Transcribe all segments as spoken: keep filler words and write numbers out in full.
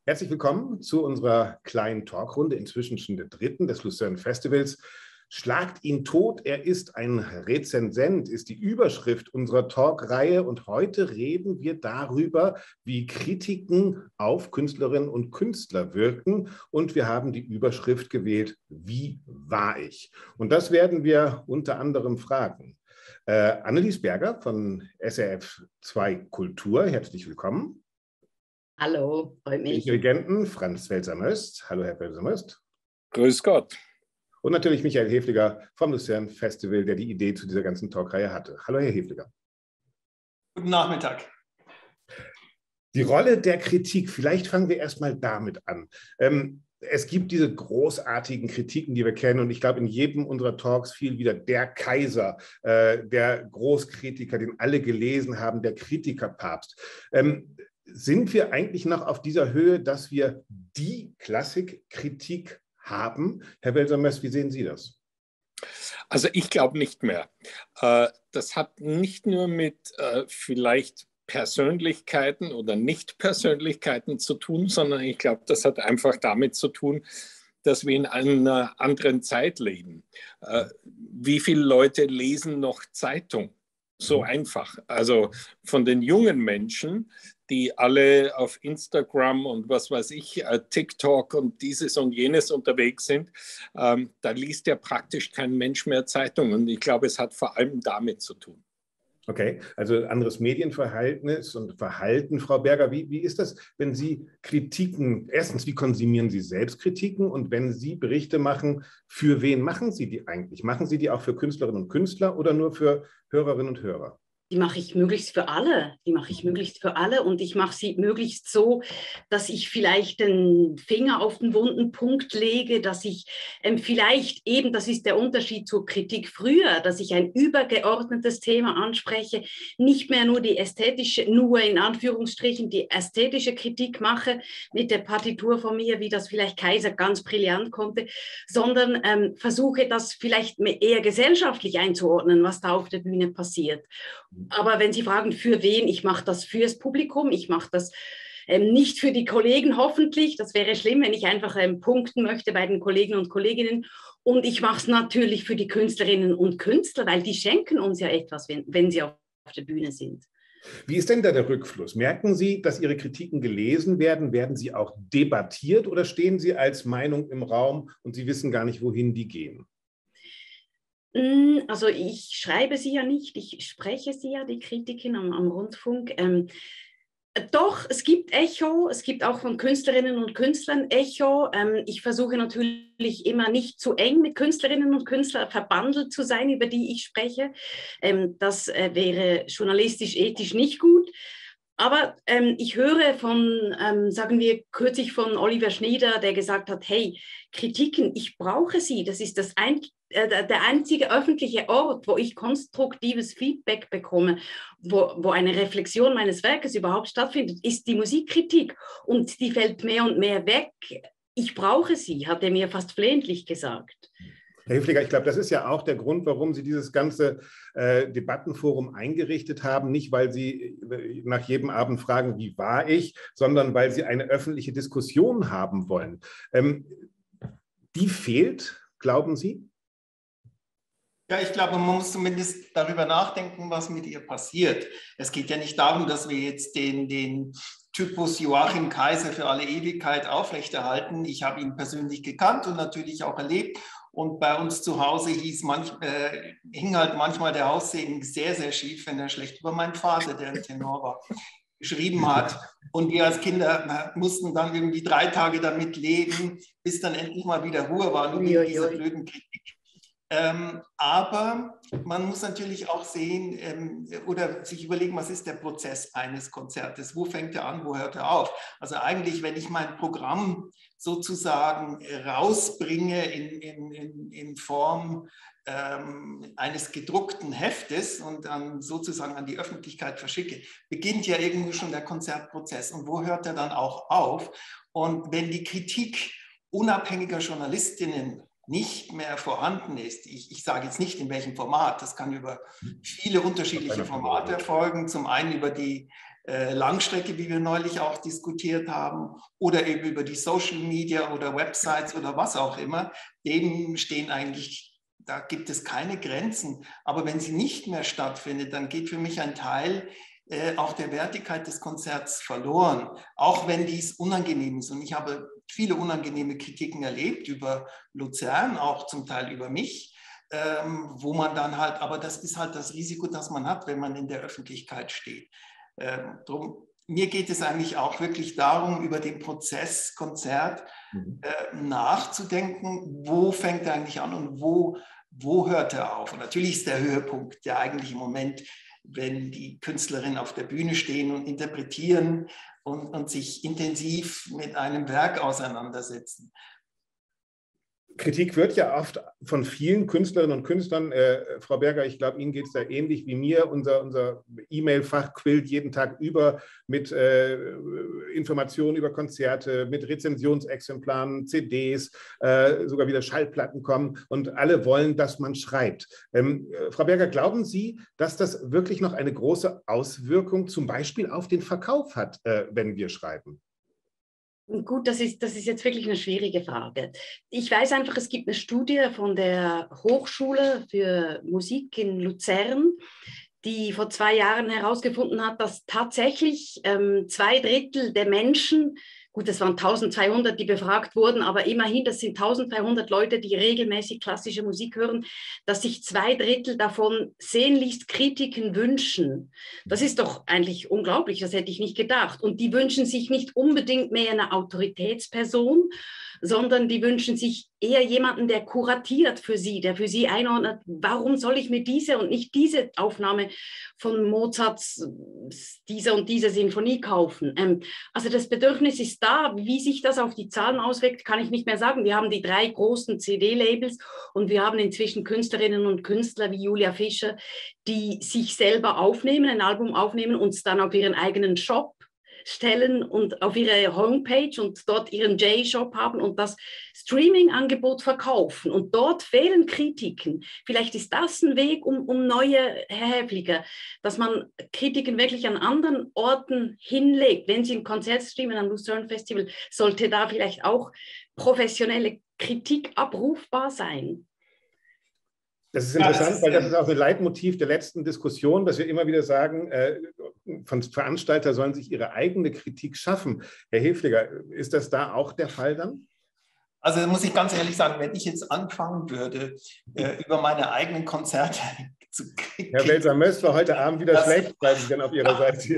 Herzlich willkommen zu unserer kleinen Talkrunde, inzwischen schon der dritten des Lucerne Festivals. Schlagt ihn tot, er ist ein Rezensent, ist die Überschrift unserer Talkreihe. Und heute reden wir darüber, wie Kritiken auf Künstlerinnen und Künstler wirken. Und wir haben die Überschrift gewählt, wie war ich? Und das werden wir unter anderem fragen. Äh, Annelies Berger von S R F zwei Kultur, herzlich willkommen. Hallo, freut mich. Den Dirigenten Franz Welser-Möst. Hallo, Herr Welser-Möst. Grüß Gott. Und natürlich Michael Hefliger vom Lucerne Festival, der die Idee zu dieser ganzen Talkreihe hatte. Hallo, Herr Hefliger. Guten Nachmittag. Die Rolle der Kritik, vielleicht fangen wir erstmal damit an. Ähm, es gibt diese großartigen Kritiken, die wir kennen, und ich glaube, in jedem unserer Talks fiel wieder der Kaiser, äh, der Großkritiker, den alle gelesen haben, der Kritikerpapst. Ähm, Sind wir eigentlich noch auf dieser Höhe, dass wir die Klassikkritik haben? Herr Welser-Möst, wie sehen Sie das? Also ich glaube nicht mehr. Das hat nicht nur mit vielleicht Persönlichkeiten oder Nicht-Persönlichkeiten zu tun, sondern ich glaube, das hat einfach damit zu tun, dass wir in einer anderen Zeit leben. Wie viele Leute lesen noch Zeitung? So einfach. Also von den jungen Menschen, die alle auf Instagram und was weiß ich, TikTok und dieses und jenes unterwegs sind, ähm, da liest ja praktisch kein Mensch mehr Zeitung. Und ich glaube, es hat vor allem damit zu tun. Okay, also anderes Medienverhältnis und Verhalten. Frau Berger, wie, wie ist das, wenn Sie Kritiken, erstens, wie konsumieren Sie selbst Kritiken, und wenn Sie Berichte machen, für wen machen Sie die eigentlich? Machen Sie die auch für Künstlerinnen und Künstler oder nur für Hörerinnen und Hörer? Die mache ich möglichst für alle. Die mache ich möglichst für alle und ich mache sie möglichst so, dass ich vielleicht den Finger auf den wunden Punkt lege, dass ich ähm, vielleicht eben, das ist der Unterschied zur Kritik früher, dass ich ein übergeordnetes Thema anspreche, nicht mehr nur die ästhetische, nur in Anführungsstrichen die ästhetische Kritik mache mit der Partitur von mir, wie das vielleicht Kaiser ganz brillant konnte, sondern ähm, versuche das vielleicht eher gesellschaftlich einzuordnen, was da auf der Bühne passiert. Aber wenn Sie fragen, für wen, ich mache das fürs Publikum, ich mache das ähm, nicht für die Kollegen hoffentlich, das wäre schlimm, wenn ich einfach ähm, punkten möchte bei den Kollegen und Kolleginnen, und ich mache es natürlich für die Künstlerinnen und Künstler, weil die schenken uns ja etwas, wenn, wenn sie auf der Bühne sind. Wie ist denn da der Rückfluss? Merken Sie, dass Ihre Kritiken gelesen werden? Werden sie auch debattiert oder stehen sie als Meinung im Raum und Sie wissen gar nicht, wohin die gehen? Also ich schreibe sie ja nicht, ich spreche sie ja, die Kritiken am, am Rundfunk. Ähm, doch, es gibt Echo, es gibt auch von Künstlerinnen und Künstlern Echo. Ähm, ich versuche natürlich immer nicht zu eng mit Künstlerinnen und Künstlern verbandelt zu sein, über die ich spreche. Ähm, das äh, wäre journalistisch, ethisch nicht gut. Aber ähm, ich höre von, ähm, sagen wir, kürzlich von Oliver Schnieder, der gesagt hat, hey, Kritiken, ich brauche sie. Das ist das ein, äh, der einzige öffentliche Ort, wo ich konstruktives Feedback bekomme, wo, wo eine Reflexion meines Werkes überhaupt stattfindet, ist die Musikkritik. Und die fällt mehr und mehr weg. Ich brauche sie, hat er mir fast flehentlich gesagt. Herr Hefliger, ich glaube, das ist ja auch der Grund, warum Sie dieses ganze äh, Debattenforum eingerichtet haben. Nicht, weil Sie äh, nach jedem Abend fragen, wie war ich, sondern weil Sie eine öffentliche Diskussion haben wollen. Ähm, die fehlt, glauben Sie? Ja, ich glaube, man muss zumindest darüber nachdenken, was mit ihr passiert. Es geht ja nicht darum, dass wir jetzt den, den Typus Joachim Kaiser für alle Ewigkeit aufrechterhalten. Ich habe ihn persönlich gekannt und natürlich auch erlebt. Und bei uns zu Hause hieß manch, äh, hing halt manchmal der Haussegen sehr, sehr schief, wenn er schlecht über meinen Vater, der ein Tenor war, geschrieben hat. Und wir als Kinder mussten dann irgendwie drei Tage damit leben, bis dann endlich mal wieder Ruhe war, nur wegen dieser blöden Kritik. Ähm, aber man muss natürlich auch sehen ähm, oder sich überlegen, was ist der Prozess eines Konzertes? Wo fängt er an, wo hört er auf? Also eigentlich, wenn ich mein Programm sozusagen rausbringe in, in, in, in Form ähm, eines gedruckten Heftes und dann sozusagen an die Öffentlichkeit verschicke, beginnt ja irgendwo schon der Konzertprozess. Und wo hört er dann auch auf? Und wenn die Kritik unabhängiger Journalistinnen nicht mehr vorhanden ist, ich, ich sage jetzt nicht in welchem Format, das kann über viele unterschiedliche Formate erfolgen, zum einen über die äh, Langstrecke, wie wir neulich auch diskutiert haben, oder eben über die Social Media oder Websites oder was auch immer, dem stehen eigentlich, da gibt es keine Grenzen, aber wenn sie nicht mehr stattfindet, dann geht für mich ein Teil äh, auch der Wertigkeit des Konzerts verloren, auch wenn dies unangenehm ist und ich habe viele unangenehme Kritiken erlebt über Luzern, auch zum Teil über mich, ähm, wo man dann halt, aber das ist halt das Risiko, das man hat, wenn man in der Öffentlichkeit steht. Ähm, drum, mir geht es eigentlich auch wirklich darum, über den Prozess Konzert mhm. äh, nachzudenken, wo fängt er eigentlich an und wo, wo hört er auf. Und natürlich ist der Höhepunkt der eigentliche Moment, wenn die Künstlerinnen auf der Bühne stehen und interpretieren und, und sich intensiv mit einem Werk auseinandersetzen. Kritik wird ja oft von vielen Künstlerinnen und Künstlern, äh, Frau Berger, ich glaube, Ihnen geht es da ähnlich wie mir, unser, unser E-Mail-Fach quillt jeden Tag über mit äh, Informationen über Konzerte, mit Rezensionsexemplaren, C Ds, äh, sogar wieder Schallplatten kommen und alle wollen, dass man schreibt. Ähm, äh, Frau Berger, glauben Sie, dass das wirklich noch eine große Auswirkung zum Beispiel auf den Verkauf hat, äh, wenn wir schreiben? Gut, das ist, das ist jetzt wirklich eine schwierige Frage. Ich weiß einfach, es gibt eine Studie von der Hochschule für Musik in Luzern, die vor zwei Jahren herausgefunden hat, dass tatsächlich ähm, zwei Drittel der Menschen, gut, das waren eintausendzweihundert, die befragt wurden, aber immerhin, das sind eintausendzweihundert Leute, die regelmäßig klassische Musik hören, dass sich zwei Drittel davon sehnlichst Kritiken wünschen. Das ist doch eigentlich unglaublich, das hätte ich nicht gedacht. Und die wünschen sich nicht unbedingt mehr eine Autoritätsperson, sondern die wünschen sich eher jemanden, der kuratiert für sie, der für sie einordnet, warum soll ich mir diese und nicht diese Aufnahme von Mozarts dieser und dieser Sinfonie kaufen. Ähm, also das Bedürfnis ist da, wie sich das auf die Zahlen auswirkt, kann ich nicht mehr sagen. Wir haben die drei großen C D-Labels und wir haben inzwischen Künstlerinnen und Künstler wie Julia Fischer, die sich selber aufnehmen, ein Album aufnehmen und es dann auf ihren eigenen Shop stellen und auf ihre Homepage und dort ihren J-Shop haben und das Streaming-Angebot verkaufen. Und dort fehlen Kritiken. Vielleicht ist das ein Weg, um, um neue, Herr Häfliger, dass man Kritiken wirklich an anderen Orten hinlegt. Wenn Sie ein Konzert streamen am Lucerne Festival, sollte da vielleicht auch professionelle Kritik abrufbar sein. Das ist interessant, ja, das ist, weil das ist auch ein Leitmotiv der letzten Diskussion, dass wir immer wieder sagen, äh, von Veranstalter sollen sich ihre eigene Kritik schaffen. Herr Häfliger, ist das da auch der Fall dann? Also muss ich ganz ehrlich sagen, wenn ich jetzt anfangen würde, äh, über meine eigenen Konzerte zu kriegen. Herr Welser-Möst war heute Abend wieder das, schlecht, bleiben Sie denn auf Ihrer Seite.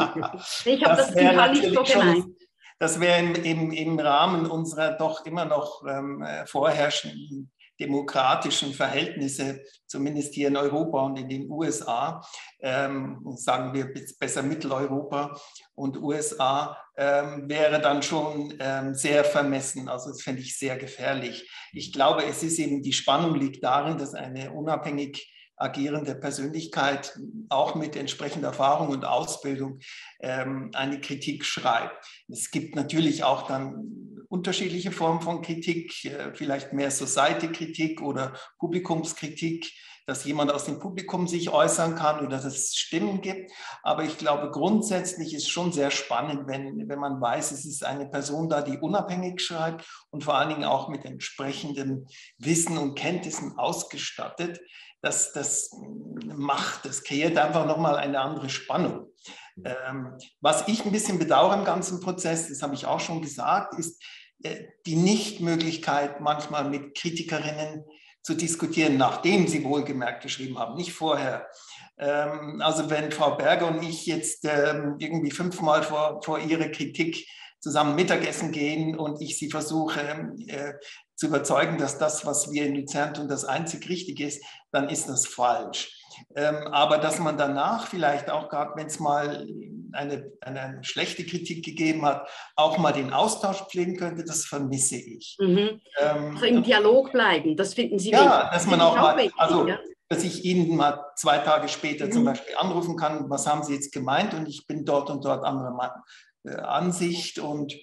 Ich habe das Zitat nicht so gemeint. Das wäre im, im, im Rahmen unserer doch immer noch ähm, vorherrschenden demokratischen Verhältnisse, zumindest hier in Europa und in den U S A, ähm, sagen wir besser Mitteleuropa und U S A, ähm, wäre dann schon ähm, sehr vermessen. Also das fände ich sehr gefährlich. Ich glaube, es ist eben, die Spannung liegt darin, dass eine unabhängig agierende Persönlichkeit auch mit entsprechender Erfahrung und Ausbildung ähm, eine Kritik schreibt. Es gibt natürlich auch dann unterschiedliche Formen von Kritik, äh, vielleicht mehr Society-Kritik oder Publikumskritik, dass jemand aus dem Publikum sich äußern kann oder dass es Stimmen gibt. Aber ich glaube, grundsätzlich ist schon sehr spannend, wenn, wenn man weiß, es ist eine Person da, die unabhängig schreibt und vor allen Dingen auch mit entsprechendem Wissen und Kenntnissen ausgestattet. Das, das macht, das kreiert einfach nochmal eine andere Spannung. Ähm, was ich ein bisschen bedauere im ganzen Prozess, das habe ich auch schon gesagt, ist äh, die Nichtmöglichkeit, manchmal mit Kritikerinnen zu diskutieren, nachdem sie wohlgemerkt geschrieben haben, nicht vorher. Ähm, also wenn Frau Berger und ich jetzt ähm, irgendwie fünfmal vor, vor ihre Kritik zusammen Mittagessen gehen und ich sie versuche äh, zu überzeugen, dass das, was wir in Luzern tun, das einzig Richtige ist, dann ist das falsch. Ähm, aber dass man danach vielleicht auch, gerade wenn es mal eine, eine schlechte Kritik gegeben hat, auch mal den Austausch pflegen könnte, das vermisse ich. Mhm. Ähm, also im Dialog bleiben, das finden Sie ja, wichtig. dass man auch mal, wichtig, also ja? dass ich Ihnen mal zwei Tage später mhm. zum Beispiel anrufen kann, was haben Sie jetzt gemeint und ich bin dort und dort anderer Ansicht und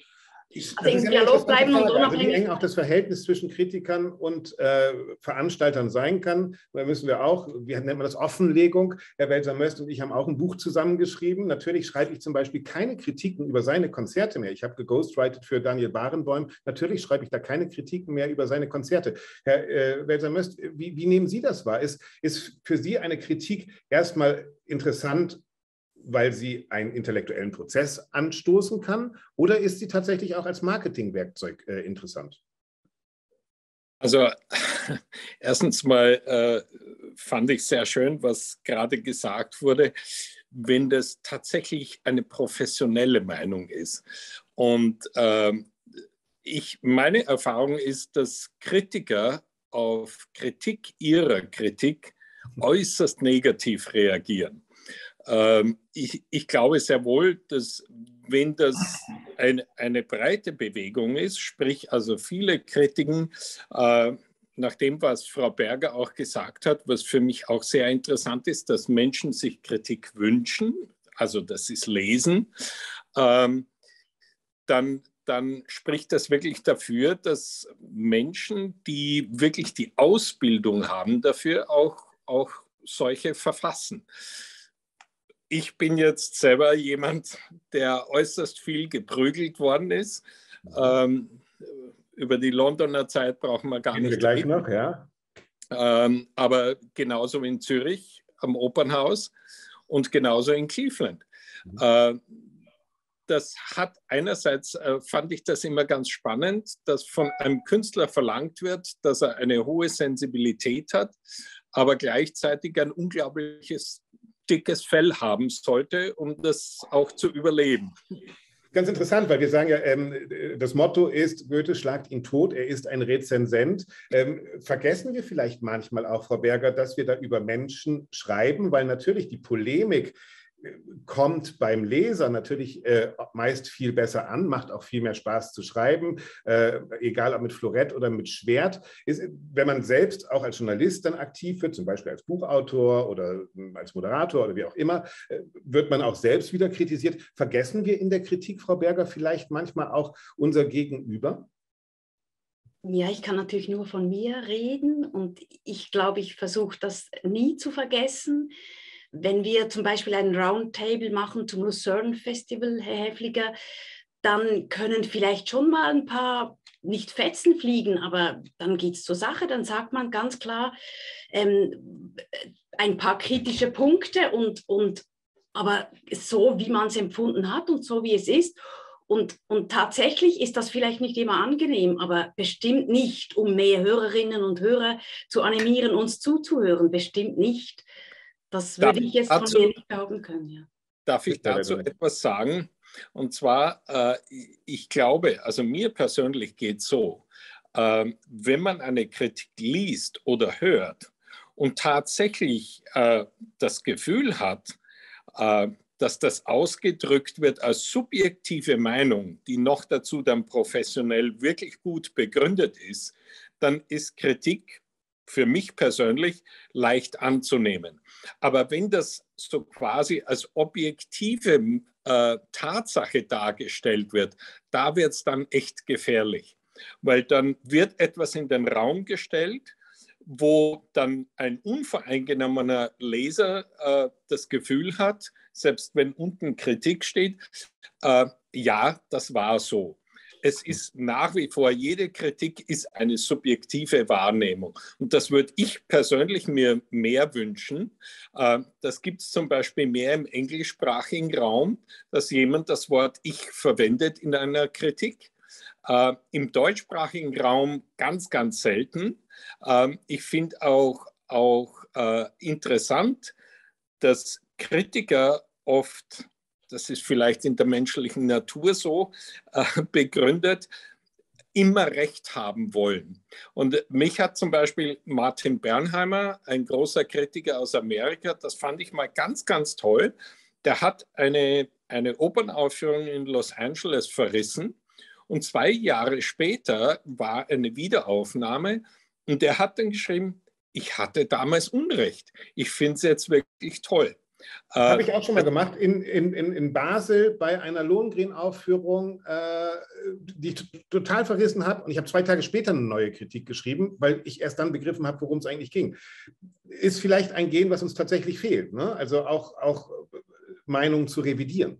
Ich, Also das ist im ja eine Dialog interessante bleiben und Frage. Also wie unabhängig. eng auch das Verhältnis zwischen Kritikern und äh, Veranstaltern sein kann. Da müssen wir auch, wie nennt man das, Offenlegung. Herr Welser-Möst und ich haben auch ein Buch zusammengeschrieben. Natürlich schreibe ich zum Beispiel keine Kritiken über seine Konzerte mehr. Ich habe geghostwritet für Daniel Barenboim. Natürlich schreibe ich da keine Kritiken mehr über seine Konzerte. Herr äh, Welser-Möst, wie, wie nehmen Sie das wahr? Ist, ist für Sie eine Kritik erstmal interessant, weil sie einen intellektuellen Prozess anstoßen kann, oder ist sie tatsächlich auch als Marketingwerkzeug äh, interessant? Also erstens mal äh, fand ich sehr schön, was gerade gesagt wurde, wenn das tatsächlich eine professionelle Meinung ist. Und äh, ich, meine Erfahrung ist, dass Kritiker auf Kritik ihrer Kritik äußerst negativ reagieren. Ähm, ich, ich glaube sehr wohl, dass wenn das eine, eine breite Bewegung ist, sprich also viele Kritiken, äh, nach dem, was Frau Berger auch gesagt hat, was für mich auch sehr interessant ist, dass Menschen sich Kritik wünschen, also dass sie es lesen, ähm, dann, dann spricht das wirklich dafür, dass Menschen, die wirklich die Ausbildung haben, dafür auch, auch solche verfassen. Ich bin jetzt selber jemand, der äußerst viel geprügelt worden ist. Ähm, über die Londoner Zeit brauchen wir gar Gehen nicht wir gleich reden. noch, ja. Ähm, aber genauso in Zürich am Opernhaus und genauso in Cleveland. Mhm. Äh, das hat einerseits, äh, fand ich das immer ganz spannend, dass von einem Künstler verlangt wird, dass er eine hohe Sensibilität hat, aber gleichzeitig ein unglaubliches dickes Fell haben sollte, um das auch zu überleben. Ganz interessant, weil wir sagen ja, ähm, das Motto ist, Goethe schlagt ihn tot, er ist ein Rezensent. Ähm, vergessen wir vielleicht manchmal auch, Frau Berger, dass wir da über Menschen schreiben, weil natürlich die Polemik kommt beim Leser natürlich äh, meist viel besser an, macht auch viel mehr Spaß zu schreiben, äh, egal ob mit Florett oder mit Schwert. Ist, wenn man selbst auch als Journalist dann aktiv wird, zum Beispiel als Buchautor oder als Moderator oder wie auch immer, äh, wird man auch selbst wieder kritisiert. Vergessen wir in der Kritik, Frau Berger, vielleicht manchmal auch unser Gegenüber? Ja, ich kann natürlich nur von mir reden und ich glaube, ich versuche das nie zu vergessen. Wenn wir zum Beispiel einen Roundtable machen zum Lucerne Festival, Herr Häfliger, dann können vielleicht schon mal ein paar, nicht Fetzen fliegen, aber dann geht es zur Sache, dann sagt man ganz klar ähm, ein paar kritische Punkte, und, und, aber so, wie man es empfunden hat und so, wie es ist. Und, und tatsächlich ist das vielleicht nicht immer angenehm, aber bestimmt nicht, um mehr Hörerinnen und Hörer zu animieren, uns zuzuhören, bestimmt nicht. Das würde ich jetzt von mir nicht behaupten können. Ja. Darf ich dazu etwas sagen? Und zwar, äh, ich glaube, also mir persönlich geht es so, äh, wenn man eine Kritik liest oder hört und tatsächlich äh, das Gefühl hat, äh, dass das ausgedrückt wird als subjektive Meinung, die noch dazu dann professionell wirklich gut begründet ist, dann ist Kritik für mich persönlich leicht anzunehmen. Aber wenn das so quasi als objektive äh, Tatsache dargestellt wird, da wird es dann echt gefährlich. Weil dann wird etwas in den Raum gestellt, wo dann ein unvoreingenommener Leser äh, das Gefühl hat, selbst wenn unten Kritik steht, äh, ja, das war so. Es ist nach wie vor, jede Kritik ist eine subjektive Wahrnehmung. Und das würde ich persönlich mir mehr wünschen. Das gibt es zum Beispiel mehr im englischsprachigen Raum, dass jemand das Wort ich verwendet in einer Kritik. Im deutschsprachigen Raum ganz, ganz selten. Ich finde auch, auch interessant, dass Kritiker oft, das ist vielleicht in der menschlichen Natur so äh, begründet, immer Recht haben wollen. Und mich hat zum Beispiel Martin Bernheimer, ein großer Kritiker aus Amerika, das fand ich mal ganz, ganz toll, der hat eine, eine Opernaufführung in Los Angeles verrissen und zwei Jahre später war eine Wiederaufnahme und der hat dann geschrieben, ich hatte damals Unrecht, ich finde es jetzt wirklich toll. Habe ich auch schon mal gemacht, in, in, in Basel bei einer Lohengrin-Aufführung, äh, die ich total verrissen habe. Und ich habe zwei Tage später eine neue Kritik geschrieben, weil ich erst dann begriffen habe, worum es eigentlich ging. Ist vielleicht ein Gen, was uns tatsächlich fehlt, ne? Also auch, auch Meinungen zu revidieren.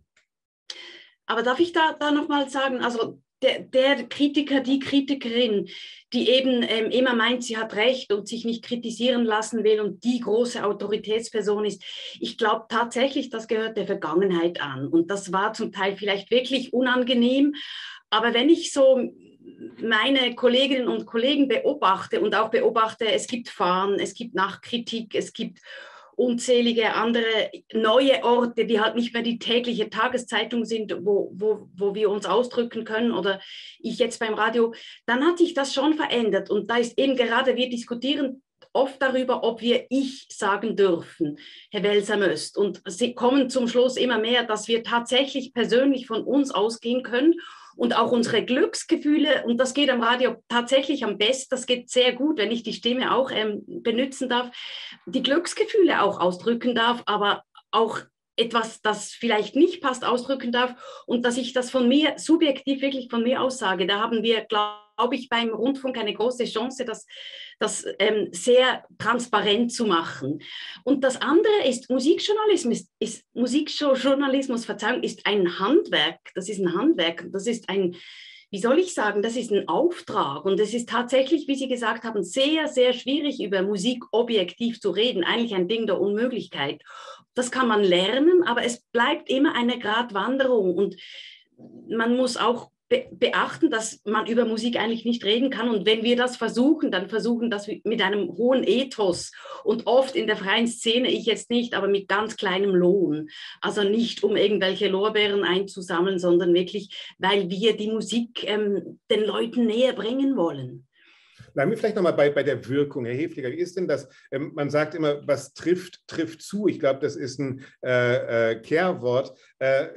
Aber darf ich da, da nochmal sagen, also der, der Kritiker, die Kritikerin, die eben ähm, immer meint, sie hat recht und sich nicht kritisieren lassen will und die große Autoritätsperson ist, ich glaube tatsächlich, das gehört der Vergangenheit an. Und das war zum Teil vielleicht wirklich unangenehm. Aber wenn ich so meine Kolleginnen und Kollegen beobachte und auch beobachte, es gibt Fahnen, es gibt Nachkritik, es gibt unzählige andere neue Orte, die halt nicht mehr die tägliche Tageszeitung sind, wo, wo, wo wir uns ausdrücken können oder ich jetzt beim Radio, dann hat sich das schon verändert. Und da ist eben gerade, wir diskutieren oft darüber, ob wir ich sagen dürfen, Herr Welser-Möst. Und sie kommen zum Schluss immer mehr, dass wir tatsächlich persönlich von uns ausgehen können und auch unsere Glücksgefühle, und das geht am Radio tatsächlich am besten, das geht sehr gut, wenn ich die Stimme auch ähm, benutzen darf, die Glücksgefühle auch ausdrücken darf, aber auch etwas, das vielleicht nicht passt, ausdrücken darf und dass ich das von mir, subjektiv wirklich von mir aussage. Da haben wir, glaube ich, beim Rundfunk eine große Chance, das, das ähm, sehr transparent zu machen. Und das andere ist, Musikjournalismus, ist, ist, Musikjournalismus, Verzeihung, ist ein Handwerk. Das ist ein Handwerk. Das ist ein, wie soll ich sagen, das ist ein Auftrag. Und es ist tatsächlich, wie Sie gesagt haben, sehr, sehr schwierig, über Musik objektiv zu reden. Eigentlich ein Ding der Unmöglichkeit. Das kann man lernen, aber es bleibt immer eine Gratwanderung. Und man muss auch be beachten, dass man über Musik eigentlich nicht reden kann. Und wenn wir das versuchen, dann versuchen das mit einem hohen Ethos. Und oft in der freien Szene, ich jetzt nicht, aber mit ganz kleinem Lohn. Also nicht, um irgendwelche Lorbeeren einzusammeln, sondern wirklich, weil wir die Musik ähm, den Leuten näher bringen wollen. Bleiben wir vielleicht nochmal bei, bei der Wirkung, Herr Hefliger. Wie ist denn das? Ähm, man sagt immer, was trifft, trifft zu. Ich glaube, das ist ein äh, äh, Kehrwort. Äh,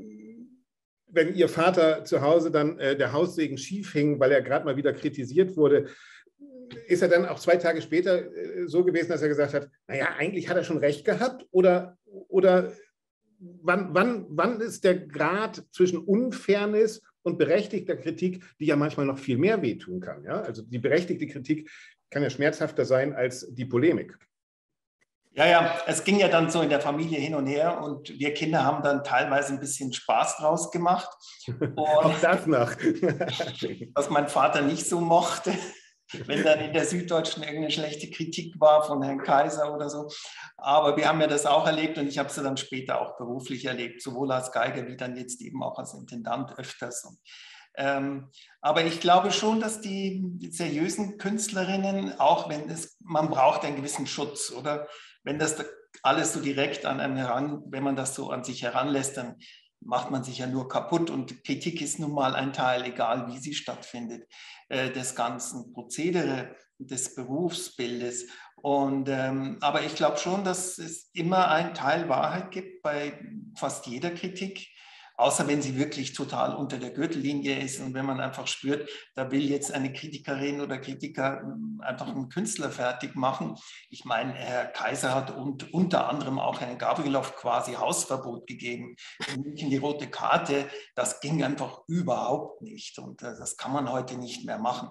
wenn Ihr Vater zu Hause dann äh, der Haussegen schief hing, weil er gerade mal wieder kritisiert wurde, ist er dann auch zwei Tage später äh, so gewesen, dass er gesagt hat, naja, eigentlich hat er schon recht gehabt? Oder, oder wann, wann, wann ist der Grad zwischen Unfairness und berechtigter Kritik, die ja manchmal noch viel mehr wehtun kann? Ja? Also die berechtigte Kritik kann ja schmerzhafter sein als die Polemik. Ja, ja, es ging ja dann so in der Familie hin und her und wir Kinder haben dann teilweise ein bisschen Spaß draus gemacht. Und auch das noch. was mein Vater nicht so mochte, wenn dann in der Süddeutschen irgendeine schlechte Kritik war von Herrn Kaiser oder so. Aber wir haben ja das auch erlebt und ich habe es dann später auch beruflich erlebt, sowohl als Geiger wie dann jetzt eben auch als Intendant öfters. Und, ähm, aber ich glaube schon, dass die seriösen Künstlerinnen, auch wenn es, man braucht einen gewissen Schutz, oder wenn das alles so direkt an einem heran, wenn man das so an sich heranlässt, dann macht man sich ja nur kaputt und Kritik ist nun mal ein Teil, egal wie sie stattfindet, äh, des ganzen Prozedere, des Berufsbildes. Und, ähm, aber ich glaube schon, dass es immer einen Teil Wahrheit gibt bei fast jeder Kritik, außer wenn sie wirklich total unter der Gürtellinie ist und wenn man einfach spürt, da will jetzt eine Kritikerin oder Kritiker einfach einen Künstler fertig machen. Ich meine, Herr Kaiser hat und unter anderem auch Herrn Gavrilov quasi Hausverbot gegeben. In die rote Karte, das ging einfach überhaupt nicht und das kann man heute nicht mehr machen.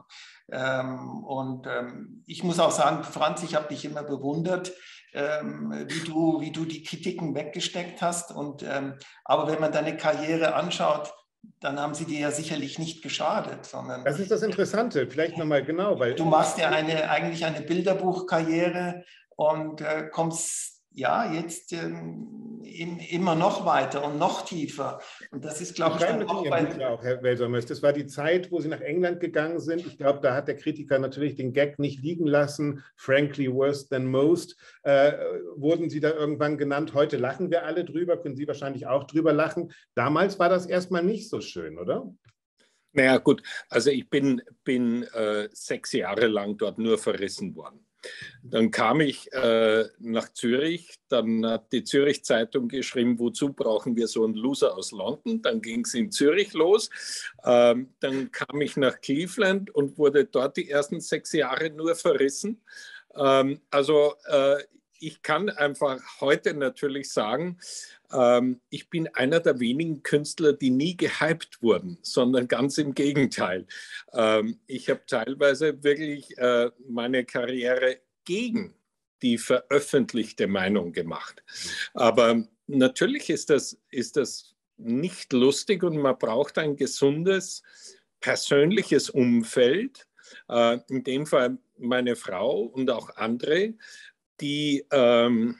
Und ich muss auch sagen, Franz, ich habe dich immer bewundert, Ähm, wie, du, wie du die Kritiken weggesteckt hast. Und, ähm, aber wenn man deine Karriere anschaut, dann haben sie dir ja sicherlich nicht geschadet. Sondern das ist das Interessante, vielleicht nochmal genau. Weil du machst ja eine, eigentlich eine Bilderbuchkarriere und äh, kommst ja jetzt ähm, in, immer noch weiter und noch tiefer. Und das ist, glaube ich, dann auch, bei auch, Herr Welser-Möst. Das war die Zeit, wo Sie nach England gegangen sind. Ich glaube, da hat der Kritiker natürlich den Gag nicht liegen lassen. Frankly worse than most. Äh, wurden Sie da irgendwann genannt. Heute lachen wir alle drüber, können Sie wahrscheinlich auch drüber lachen. Damals war das erstmal nicht so schön, oder? Naja, gut. Also ich bin, bin äh, sechs Jahre lang dort nur verrissen worden. Dann kam ich äh, nach Zürich, dann hat die Zürich-Zeitung geschrieben, wozu brauchen wir so einen Loser aus London? Dann ging es in Zürich los. Ähm, dann kam ich nach Cleveland und wurde dort die ersten sechs Jahre nur verrissen. Ähm, also äh, ich kann einfach heute natürlich sagen, ähm, ich bin einer der wenigen Künstler, die nie gehypt wurden, sondern ganz im Gegenteil. Ähm, ich habe teilweise wirklich äh, meine Karriere gegen die veröffentlichte Meinung gemacht. Aber natürlich ist das, ist das nicht lustig und man braucht ein gesundes, persönliches Umfeld, äh, in dem Fall meine Frau und auch andere, die, ähm,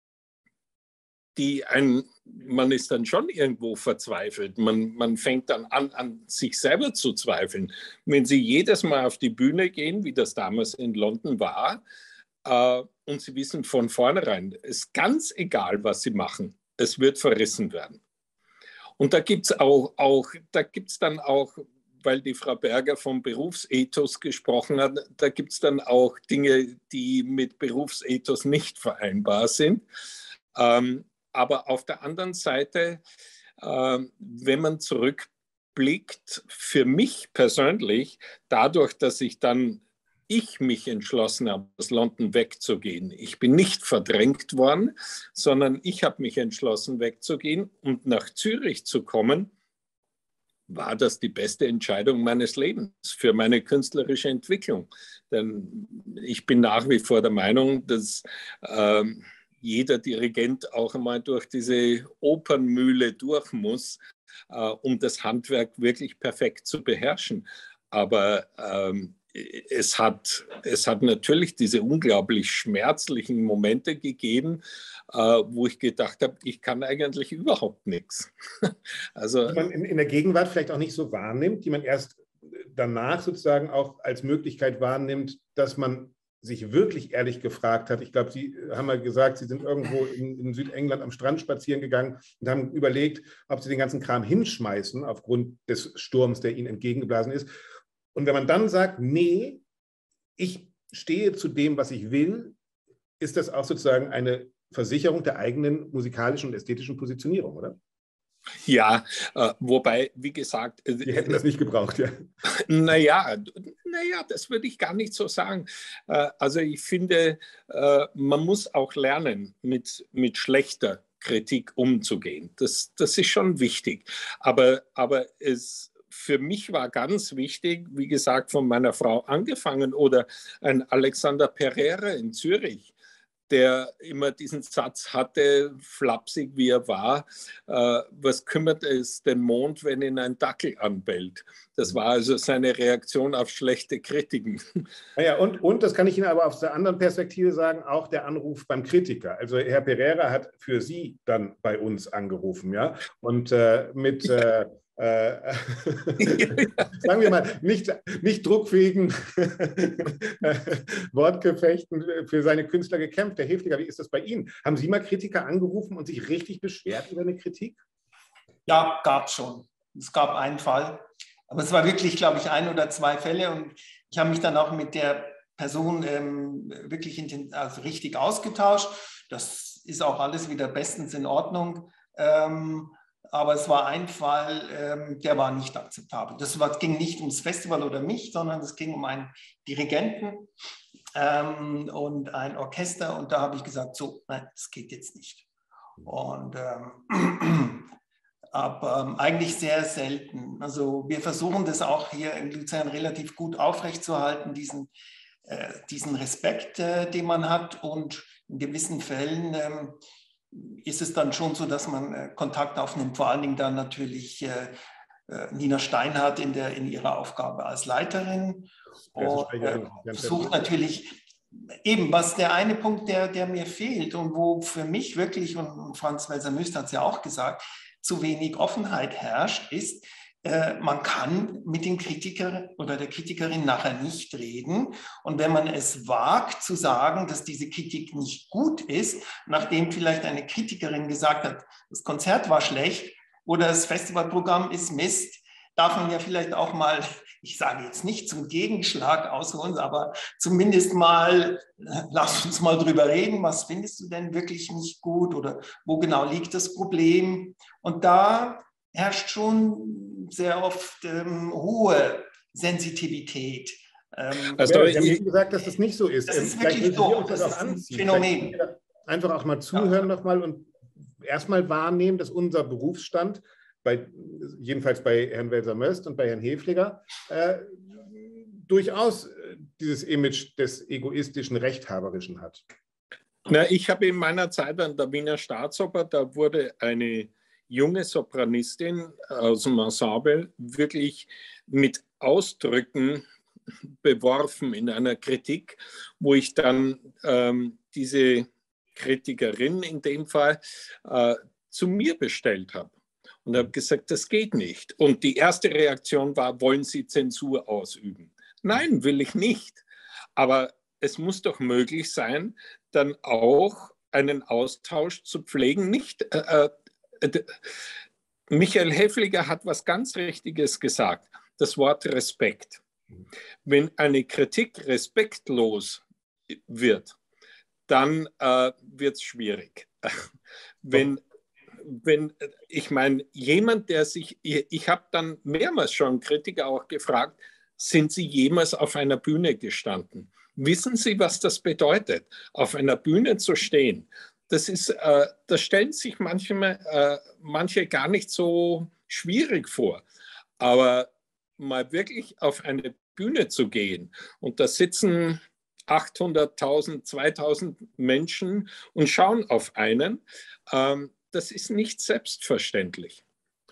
die ein, man ist dann schon irgendwo verzweifelt. Man, man fängt dann an, an sich selber zu zweifeln. Wenn Sie jedes Mal auf die Bühne gehen, wie das damals in London war, äh, und Sie wissen von vornherein, es ist ganz egal, was Sie machen, es wird verrissen werden. Und da gibt es auch, auch, da gibt's dann auch, weil die Frau Berger vom Berufsethos gesprochen hat, da gibt es dann auch Dinge, die mit Berufsethos nicht vereinbar sind. Ähm, aber auf der anderen Seite, äh, wenn man zurückblickt, für mich persönlich, dadurch, dass ich dann ich mich entschlossen habe, aus London wegzugehen. Ich bin nicht verdrängt worden, sondern ich habe mich entschlossen, wegzugehen und nach Zürich zu kommen, war das die beste Entscheidung meines Lebens für meine künstlerische Entwicklung. Denn ich bin nach wie vor der Meinung, dass ähm, jeder Dirigent auch einmal durch diese Opernmühle durch muss, äh, um das Handwerk wirklich perfekt zu beherrschen. Aber ähm, es hat, es hat natürlich diese unglaublich schmerzlichen Momente gegeben, äh, wo ich gedacht habe, ich kann eigentlich überhaupt nichts. Also, die man in, in der Gegenwart vielleicht auch nicht so wahrnimmt, die man erst danach sozusagen auch als Möglichkeit wahrnimmt, dass man sich wirklich ehrlich gefragt hat. Ich glaube, Sie haben mal gesagt, Sie sind irgendwo in, in Südengland am Strand spazieren gegangen und haben überlegt, ob Sie den ganzen Kram hinschmeißen aufgrund des Sturms, der Ihnen entgegengeblasen ist. Und wenn man dann sagt, nee, ich stehe zu dem, was ich will, ist das auch sozusagen eine Versicherung der eigenen musikalischen und ästhetischen Positionierung, oder? Ja, äh, wobei, wie gesagt... Äh, Die hätten das nicht gebraucht, ja. Naja, naja, das würde ich gar nicht so sagen. Äh, also ich finde, äh, man muss auch lernen, mit, mit schlechter Kritik umzugehen. Das, das ist schon wichtig. Aber, aber es... Für mich war ganz wichtig, wie gesagt, von meiner Frau angefangen oder ein Alexander Pereira in Zürich, der immer diesen Satz hatte, flapsig wie er war, äh, was kümmert es den Mond, wenn ihn ein Dackel anbellt? Das war also seine Reaktion auf schlechte Kritiken. Naja, und, und, das kann ich Ihnen aber aus der anderen Perspektive sagen, auch der Anruf beim Kritiker. Also Herr Pereira hat für Sie dann bei uns angerufen, ja, und äh, mit... Äh, Äh, sagen wir mal, nicht, nicht druckfähigen Wortgefechten für seine Künstler gekämpft. Herr Hefliger, wie ist das bei Ihnen? Haben Sie mal Kritiker angerufen und sich richtig beschwert über eine Kritik? Ja, gab es schon. Es gab einen Fall. Aber es war wirklich, glaube ich, ein oder zwei Fälle. Und ich habe mich dann auch mit der Person ähm, wirklich also richtig ausgetauscht. Das ist auch alles wieder bestens in Ordnung. Ähm, Aber es war ein Fall, ähm, der war nicht akzeptabel. Das war, ging nicht ums Festival oder mich, sondern es ging um einen Dirigenten ähm, und ein Orchester. Und da habe ich gesagt, so, nein, das geht jetzt nicht. Und ähm, aber ähm, eigentlich sehr selten. Also wir versuchen das auch hier in Luzern relativ gut aufrechtzuerhalten, diesen, äh, diesen Respekt, äh, den man hat. Und in gewissen Fällen ähm, ist es dann schon so, dass man äh, Kontakt aufnimmt, vor allen Dingen dann natürlich äh, äh, Nina Steinhardt in, der, in ihrer Aufgabe als Leiterin und äh, versucht natürlich eben, was der eine Punkt, der, der mir fehlt und wo für mich wirklich, und Franz Welser-Möst hat es ja auch gesagt, zu wenig Offenheit herrscht, ist, man kann mit dem Kritiker oder der Kritikerin nachher nicht reden. Und wenn man es wagt zu sagen, dass diese Kritik nicht gut ist, nachdem vielleicht eine Kritikerin gesagt hat, das Konzert war schlecht oder das Festivalprogramm ist Mist, darf man ja vielleicht auch mal, ich sage jetzt nicht zum Gegenschlag ausholen, aber zumindest mal, lass uns mal drüber reden, was findest du denn wirklich nicht gut oder wo genau liegt das Problem? Und da herrscht schon sehr oft ähm, hohe Sensitivität. Ähm, also, ja, Sie haben gesagt, dass das nicht so ist. Das ist Vielleicht wirklich so. Das, das ist ein anziehen. Phänomen. Einfach auch mal zuhören ja. nochmal und erstmal wahrnehmen, dass unser Berufsstand, bei, jedenfalls bei Herrn Welser-Möst und bei Herrn Hefliger, äh, durchaus dieses Image des egoistischen, rechthaberischen hat. Na, ich habe in meiner Zeit an der Wiener Staatsoper, da wurde eine junge Sopranistin aus dem Ensemble wirklich mit Ausdrücken beworfen in einer Kritik, wo ich dann ähm, diese Kritikerin in dem Fall äh, zu mir bestellt habe und habe gesagt, das geht nicht. Und die erste Reaktion war, wollen Sie Zensur ausüben? Nein, will ich nicht. Aber es muss doch möglich sein, dann auch einen Austausch zu pflegen. Nicht, äh, äh, Michael Hefliger hat was ganz Richtiges gesagt, das Wort Respekt. Wenn eine Kritik respektlos wird, dann äh, wird es schwierig. Wenn, wenn, ich meine, jemand, der sich, ich, ich habe dann mehrmals schon Kritiker auch gefragt, sind Sie jemals auf einer Bühne gestanden? Wissen Sie, was das bedeutet, auf einer Bühne zu stehen? Das ist, äh, das stellen sich manchmal, äh, manche gar nicht so schwierig vor. Aber mal wirklich auf eine Bühne zu gehen und da sitzen achthunderttausend, zweitausend Menschen und schauen auf einen, ähm, das ist nicht selbstverständlich.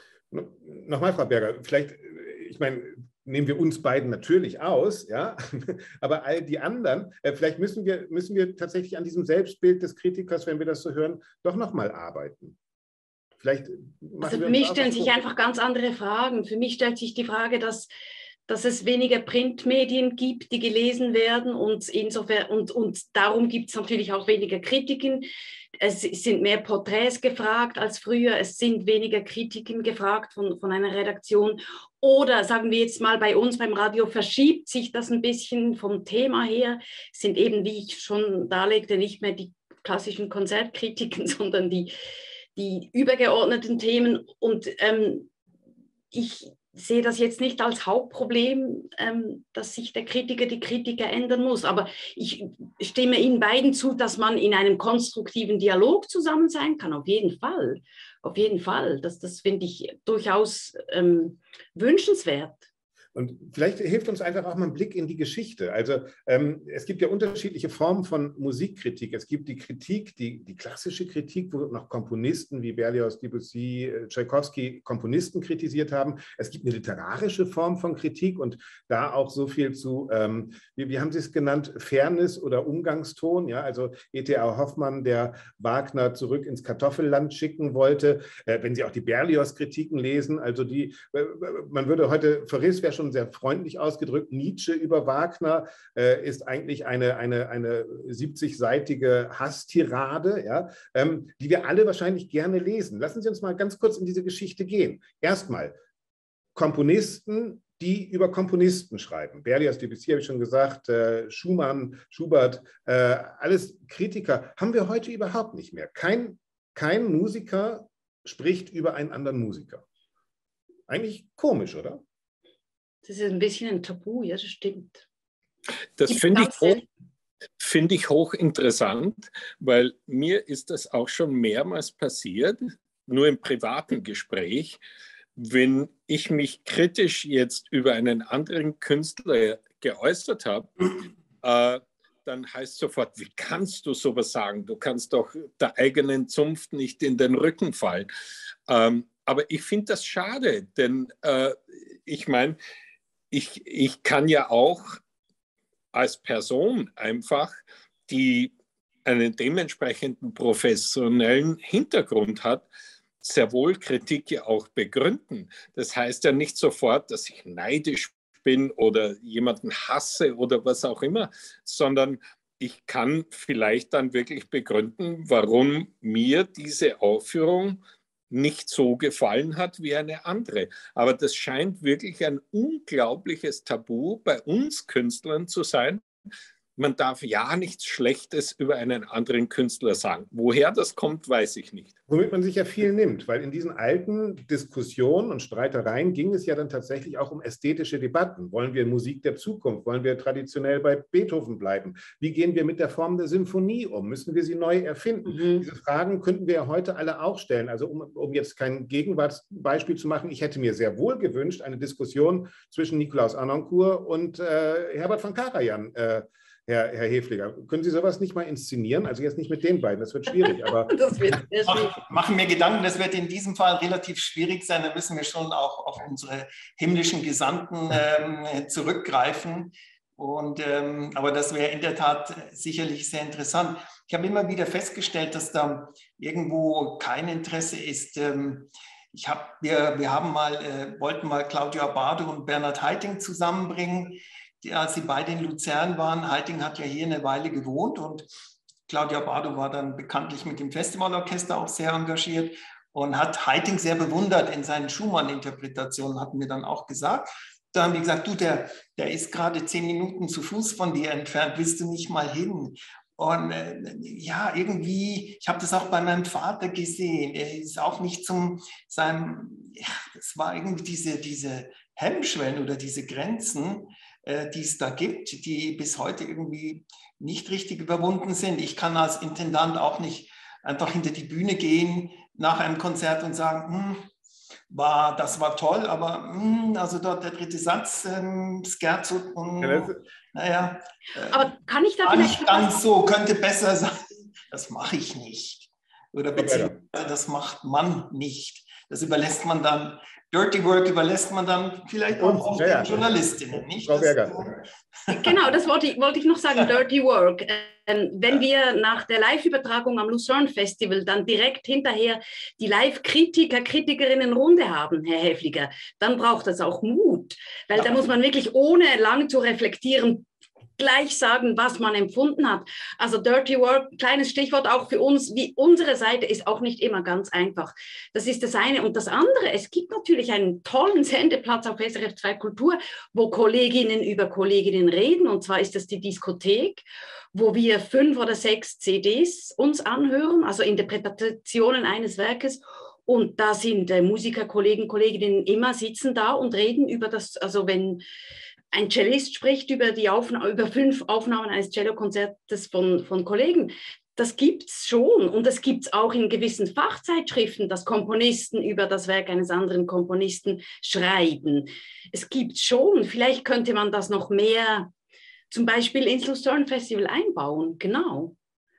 Nochmal, Frau Berger, vielleicht, ich meine, nehmen wir uns beiden natürlich aus, ja, aber all die anderen, äh, vielleicht müssen wir, müssen wir tatsächlich an diesem Selbstbild des Kritikers, wenn wir das so hören, doch nochmal arbeiten. Vielleicht also für mich stellen sich einfach ganz andere Fragen. Für mich stellt sich die Frage, dass, dass es weniger Printmedien gibt, die gelesen werden und insofern und, und darum gibt es natürlich auch weniger Kritiken. Es sind mehr Porträts gefragt als früher. Es sind weniger Kritiken gefragt von, von einer Redaktion. Oder sagen wir jetzt mal, bei uns beim Radio verschiebt sich das ein bisschen vom Thema her. Es sind eben, wie ich schon darlegte, nicht mehr die klassischen Konzertkritiken, sondern die, die übergeordneten Themen. Und ähm, ich sehe das jetzt nicht als Hauptproblem, ähm, dass sich der Kritiker, die Kritiker ändern muss. Aber ich stimme Ihnen beiden zu, dass man in einem konstruktiven Dialog zusammen sein kann. Auf jeden Fall. Auf jeden Fall. Das, das finde ich durchaus ähm, wünschenswert. Und vielleicht hilft uns einfach auch mal ein Blick in die Geschichte. Also ähm, es gibt ja unterschiedliche Formen von Musikkritik. Es gibt die Kritik, die, die klassische Kritik, wo noch Komponisten wie Berlioz, Debussy, Tschaikowski Komponisten kritisiert haben. Es gibt eine literarische Form von Kritik und da auch so viel zu, ähm, wie, wie haben Sie es genannt, Fairness oder Umgangston. Ja? Also E T A Hoffmann, der Wagner zurück ins Kartoffelland schicken wollte. Äh, wenn Sie auch die Berlioz-Kritiken lesen, also die, äh, man würde heute, Verriss wäre schon sehr freundlich ausgedrückt, Nietzsche über Wagner äh, ist eigentlich eine, eine, eine siebzigseitige Hasstirade, ja, ähm, die wir alle wahrscheinlich gerne lesen. Lassen Sie uns mal ganz kurz in diese Geschichte gehen. Erstmal, Komponisten, die über Komponisten schreiben. Berlioz, Debussy habe ich schon gesagt, äh, Schumann, Schubert, äh, alles Kritiker, haben wir heute überhaupt nicht mehr. Kein, kein Musiker spricht über einen anderen Musiker. Eigentlich komisch, oder? Das ist ein bisschen ein Tabu, ja, das stimmt. Das finde ich, hoch, find ich hochinteressant, weil mir ist das auch schon mehrmals passiert, nur im privaten Gespräch, wenn ich mich kritisch jetzt über einen anderen Künstler geäußert habe, äh, dann heißt sofort, wie kannst du sowas sagen? Du kannst doch der eigenen Zunft nicht in den Rücken fallen. Ähm, aber ich finde das schade, denn äh, ich meine, Ich, ich kann ja auch als Person einfach, die einen dementsprechenden professionellen Hintergrund hat, sehr wohl Kritik ja auch begründen. Das heißt ja nicht sofort, dass ich neidisch bin oder jemanden hasse oder was auch immer, sondern ich kann vielleicht dann wirklich begründen, warum mir diese Aufführung nicht so gefallen hat wie eine andere. Aber das scheint wirklich ein unglaubliches Tabu bei uns Künstlern zu sein, man darf ja nichts Schlechtes über einen anderen Künstler sagen. Woher das kommt, weiß ich nicht. Womit man sich ja viel nimmt, weil in diesen alten Diskussionen und Streitereien ging es ja dann tatsächlich auch um ästhetische Debatten. Wollen wir Musik der Zukunft? Wollen wir traditionell bei Beethoven bleiben? Wie gehen wir mit der Form der Symphonie um? Müssen wir sie neu erfinden? Mhm. Diese Fragen könnten wir ja heute alle auch stellen. Also um, um jetzt kein Gegenwartsbeispiel zu machen, ich hätte mir sehr wohl gewünscht, eine Diskussion zwischen Nikolaus Harnoncourt und äh, Herbert von Karajan, äh, Herr, Herr Häfliger. Können Sie sowas nicht mal inszenieren? Also jetzt nicht mit den beiden, das wird schwierig. Aber das wird sehr schwierig. Mach, machen wir Gedanken, das wird in diesem Fall relativ schwierig sein. Da müssen wir schon auch auf unsere himmlischen Gesandten ähm, zurückgreifen. Und, ähm, aber das wäre in der Tat sicherlich sehr interessant. Ich habe immer wieder festgestellt, dass da irgendwo kein Interesse ist. Ähm, ich hab, wir, wir haben mal, äh, wollten mal Claudio Abbado und Bernhard Haitink zusammenbringen. Die, als sie beide in Luzern waren, Haitink hat ja hier eine Weile gewohnt und Claudio Abbado war dann bekanntlich mit dem Festivalorchester auch sehr engagiert und hat Haitink sehr bewundert in seinen Schumann-Interpretationen, hatten wir dann auch gesagt. Da haben die gesagt, du, der, der ist gerade zehn Minuten zu Fuß von dir entfernt, willst du nicht mal hin? Und äh, ja, irgendwie, ich habe das auch bei meinem Vater gesehen, er ist auch nicht zum, seinem, ja, es war irgendwie diese, diese Hemmschwellen oder diese Grenzen, äh, die es da gibt, die bis heute irgendwie nicht richtig überwunden sind. Ich kann als Intendant auch nicht einfach hinter die Bühne gehen nach einem Konzert und sagen, hm, war, das war toll, aber mh, also dort der dritte Satz, ähm, Scherzo, mh, naja, äh, aber kann ich da war vielleicht nicht ganz so, könnte besser sein. Das mache ich nicht. Oder beziehungsweise das macht man nicht. Das überlässt man dann, Dirty Work überlässt man dann vielleicht auch, auch ja, den Journalistinnen, nicht? Frau Berger. Das, genau, das wollte ich, wollte ich noch sagen, Dirty Work. Ähm, wenn wir nach der Live-Übertragung am Lucerne Festival dann direkt hinterher die Live-Kritiker, Kritikerinnen-Runde haben, Herr Häfliger, dann braucht das auch Mut, weil ja. da muss man wirklich ohne lang zu reflektieren gleich sagen, was man empfunden hat. Also Dirty Work, kleines Stichwort auch für uns, wie unsere Seite ist auch nicht immer ganz einfach. Das ist das eine. Und das andere, es gibt natürlich einen tollen Sendeplatz auf S R F zwei Kultur, wo Kolleginnen über Kolleginnen reden. Und zwar ist das die Diskothek, wo wir fünf oder sechs C Ds uns anhören, also Interpretationen eines Werkes. Und da sind äh, Musiker, Kollegen, Kolleginnen immer sitzen da und reden über das, also wenn ein Cellist spricht über, die Aufna- über fünf Aufnahmen eines Cellokonzertes von, von Kollegen. Das gibt es schon und das gibt es auch in gewissen Fachzeitschriften, dass Komponisten über das Werk eines anderen Komponisten schreiben. Es gibt schon, vielleicht könnte man das noch mehr zum Beispiel ins Lucerne Festival einbauen, genau.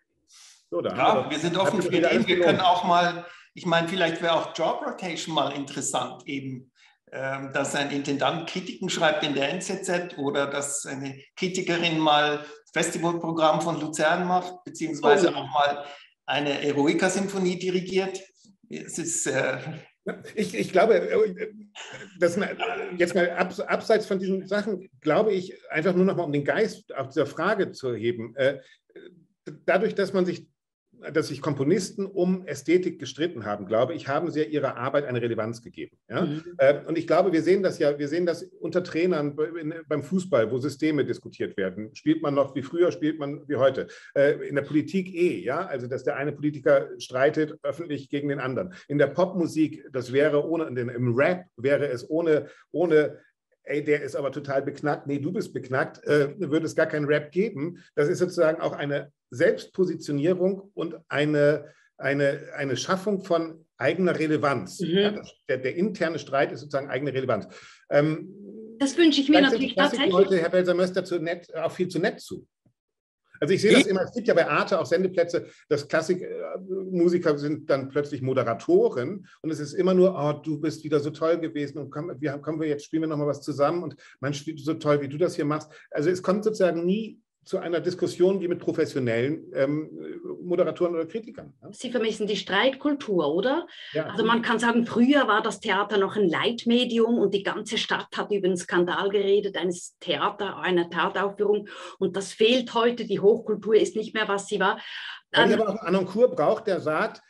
So, ja, wir sind offen für Ideen, wir können auch mal, ich meine, vielleicht wäre auch Job Rotation mal interessant eben, dass ein Intendant Kritiken schreibt in der N Z Z oder dass eine Kritikerin mal Festivalprogramm von Luzern macht, beziehungsweise auch mal eine Eroica-Symphonie dirigiert. Es ist, äh ich, ich glaube, das jetzt mal abseits von diesen Sachen, glaube ich, einfach nur noch mal, um den Geist auf dieser Frage zu heben, dadurch, dass man sich dass sich Komponisten um Ästhetik gestritten haben, glaube ich, haben sie ja ihrer Arbeit eine Relevanz gegeben. Ja? Mhm. Und ich glaube, wir sehen das ja, wir sehen das unter Trainern beim Fußball, wo Systeme diskutiert werden. Spielt man noch wie früher, spielt man wie heute. In der Politik eh, ja, also dass der eine Politiker streitet öffentlich gegen den anderen. In der Popmusik, das wäre ohne, im Rap wäre es ohne, ohne ey, der ist aber total beknackt, nee, du bist beknackt, äh, würde es gar keinen Rap geben. Das ist sozusagen auch eine Selbstpositionierung und eine, eine, eine Schaffung von eigener Relevanz. Mhm. Ja, das, der, der interne Streit ist sozusagen eigene Relevanz. Ähm, das wünsche ich mir natürlich tatsächlich. Heute, Herr Belser-Möster, zu nett, auch viel zu nett zu. Also ich sehe das immer, es gibt ja bei Arte auch Sendeplätze, dass Klassikmusiker sind dann plötzlich Moderatoren und es ist immer nur, oh, du bist wieder so toll gewesen und komm, wir, kommen wir jetzt, spielen wir nochmal was zusammen und man spielt so toll, wie du das hier machst. Also es kommt sozusagen nie zu einer Diskussion wie mit professionellen ähm, Moderatoren oder Kritikern. Ja? Sie vermissen die Streitkultur, oder? Ja. Also man kann sagen, früher war das Theater noch ein Leitmedium und die ganze Stadt hat über den Skandal geredet, eines Theater, einer Theateraufführung und das fehlt heute, die Hochkultur ist nicht mehr, was sie war. Weil ähm, aber auch Harnoncourt braucht, der sagt,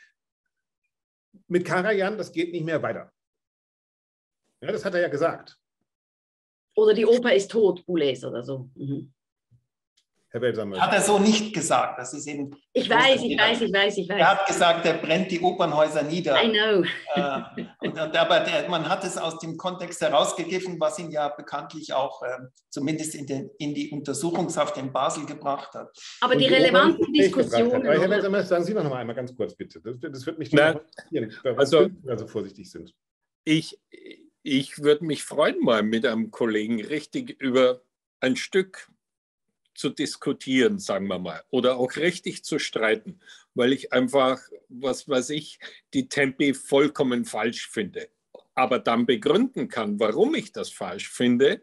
mit Karajan, das geht nicht mehr weiter. Ja, das hat er ja gesagt. Oder die Oper ist tot, Boulez oder so. Mhm. Herr Welser. Hat er so nicht gesagt. Das ist eben ich weiß, ich weiß, ich weiß, ich weiß. Er hat gesagt, er brennt die Opernhäuser nieder. I know. äh, und, und, aber der, man hat es aus dem Kontext herausgegriffen, was ihn ja bekanntlich auch äh, zumindest in, den, in die Untersuchungshaft in Basel gebracht hat. Aber und die relevanten Diskussionen... Herr Welser, sagen Sie noch mal einmal ganz kurz, bitte. Das, das wird mich interessieren, also, also vorsichtig sind. Ich, ich würde mich freuen, mal mit einem Kollegen richtig über ein Stück zu diskutieren, sagen wir mal, oder auch richtig zu streiten, weil ich einfach, was weiß ich, die Tempi vollkommen falsch finde, aber dann begründen kann, warum ich das falsch finde.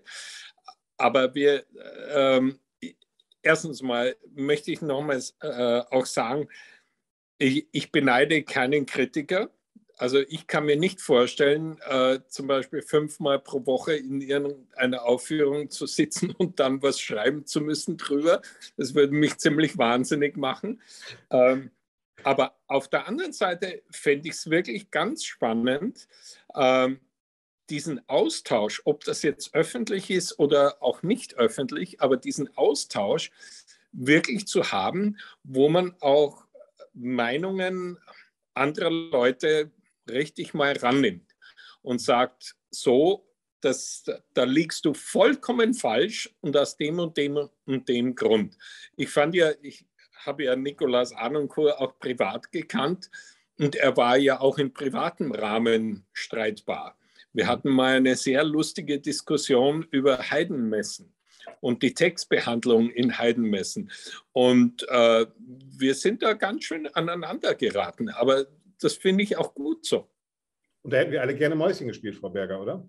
Aber wir, ähm, erstens mal möchte ich nochmals äh, auch sagen, ich, ich beneide keinen Kritiker. Also ich kann mir nicht vorstellen, äh, zum Beispiel fünfmal pro Woche in irgendeiner Aufführung zu sitzen und dann was schreiben zu müssen drüber. Das würde mich ziemlich wahnsinnig machen. Ähm, aber auf der anderen Seite fände ich es wirklich ganz spannend, ähm, diesen Austausch, ob das jetzt öffentlich ist oder auch nicht öffentlich, aber diesen Austausch wirklich zu haben, wo man auch Meinungen anderer Leute richtig mal rannimmt und sagt, so, das, da liegst du vollkommen falsch und aus dem und dem und dem Grund. Ich fand ja, ich habe ja Nikolaus Arnoncourt auch privat gekannt und er war ja auch im privaten Rahmen streitbar. Wir hatten mal eine sehr lustige Diskussion über Heidenmessen und die Textbehandlung in Heidenmessen. Und äh, wir sind da ganz schön aneinander geraten, aber das finde ich auch gut so. Und da hätten wir alle gerne Mäuschen gespielt, Frau Berger, oder?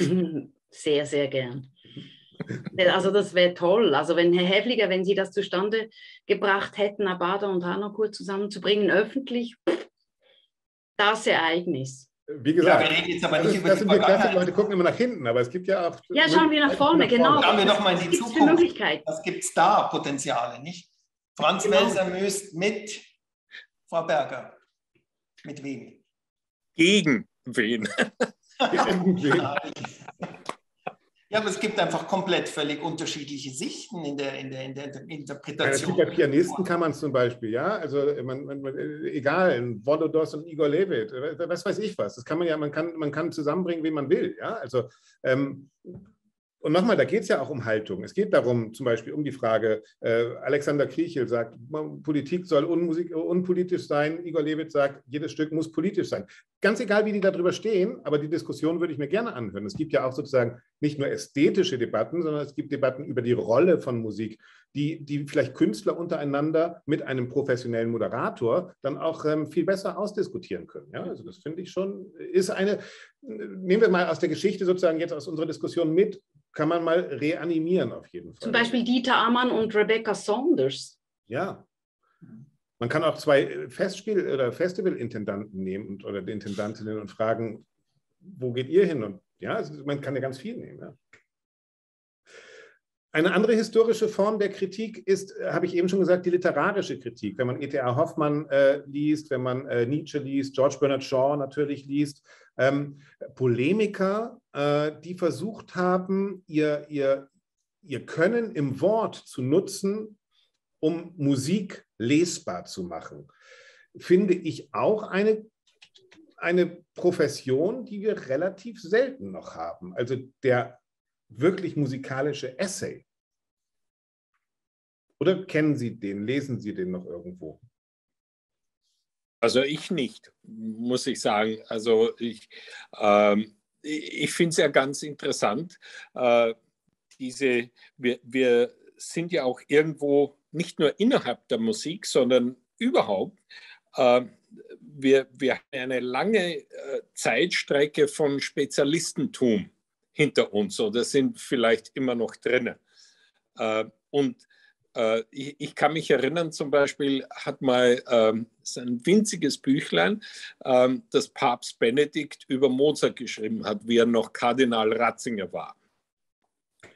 Sehr, sehr gern. Also das wäre toll. Also wenn Herr Häfliger, wenn Sie das zustande gebracht hätten, Abada und Arnoncourt zusammenzubringen, öffentlich, das Ereignis. Wie gesagt, ja, wir reden jetzt aber nicht das, über das die sind wir Vergangenheit. Leute gucken immer nach hinten, aber es gibt ja auch... Ja, schauen wir nach vorne, genau. Schauen wir doch mal in die Zukunft. Für Was gibt es da Potenziale, nicht? Franz genau. Welser müsst mit Frau Berger. Mit wem? Gegen wen? Gegen wen? Ja, aber es gibt einfach komplett völlig unterschiedliche Sichten in der, in der, in der Interpretation. Ja, es gibt bei Pianisten kann man es zum Beispiel, ja, also man, man, egal, Volodos und Igor Levit, was weiß ich was, das kann man ja, man kann, man kann zusammenbringen, wen man will, ja, also ähm, und nochmal, da geht es ja auch um Haltung. Es geht darum, zum Beispiel um die Frage, äh, Alexander Kriechel sagt, Politik soll unmusik, unpolitisch sein. Igor Levit sagt, jedes Stück muss politisch sein. Ganz egal, wie die darüber stehen, aber die Diskussion würde ich mir gerne anhören. Es gibt ja auch sozusagen nicht nur ästhetische Debatten, sondern es gibt Debatten über die Rolle von Musik, die, die vielleicht Künstler untereinander mit einem professionellen Moderator dann auch ähm, viel besser ausdiskutieren können. Ja, also das finde ich schon, ist eine, nehmen wir mal aus der Geschichte sozusagen jetzt aus unserer Diskussion mit, kann man mal reanimieren auf jeden Fall. Zum Beispiel Dieter Amann und Rebecca Saunders. Ja. Man kann auch zwei Festspiel- oder Festivalintendanten nehmen und, oder die Intendantinnen und fragen, wo geht ihr hin? Und ja, also man kann ja ganz viel nehmen. Ja. Eine andere historische Form der Kritik ist, habe ich eben schon gesagt, die literarische Kritik. Wenn man E T A Hoffmann äh, liest, wenn man äh, Nietzsche liest, George Bernard Shaw natürlich liest, ähm, Polemiker, äh, die versucht haben, ihr, ihr, ihr Können im Wort zu nutzen, um Musik lesbar zu machen, finde ich auch eine, eine Profession, die wir relativ selten noch haben. Also der wirklich musikalische Essay. Oder kennen Sie den, lesen Sie den noch irgendwo? Also ich nicht, muss ich sagen. Also ich, ähm, ich finde es ja ganz interessant. Äh, diese, wir, wir sind ja auch irgendwo nicht nur innerhalb der Musik, sondern überhaupt. Äh, wir, wir haben eine lange äh, Zeitstrecke von Spezialistentum hinter uns oder sind vielleicht immer noch drinnen. Äh, und äh, ich, ich kann mich erinnern, zum Beispiel hat mal ähm, so ein winziges Büchlein, ähm, das Papst Benedikt über Mozart geschrieben hat, wie er noch Kardinal Ratzinger war.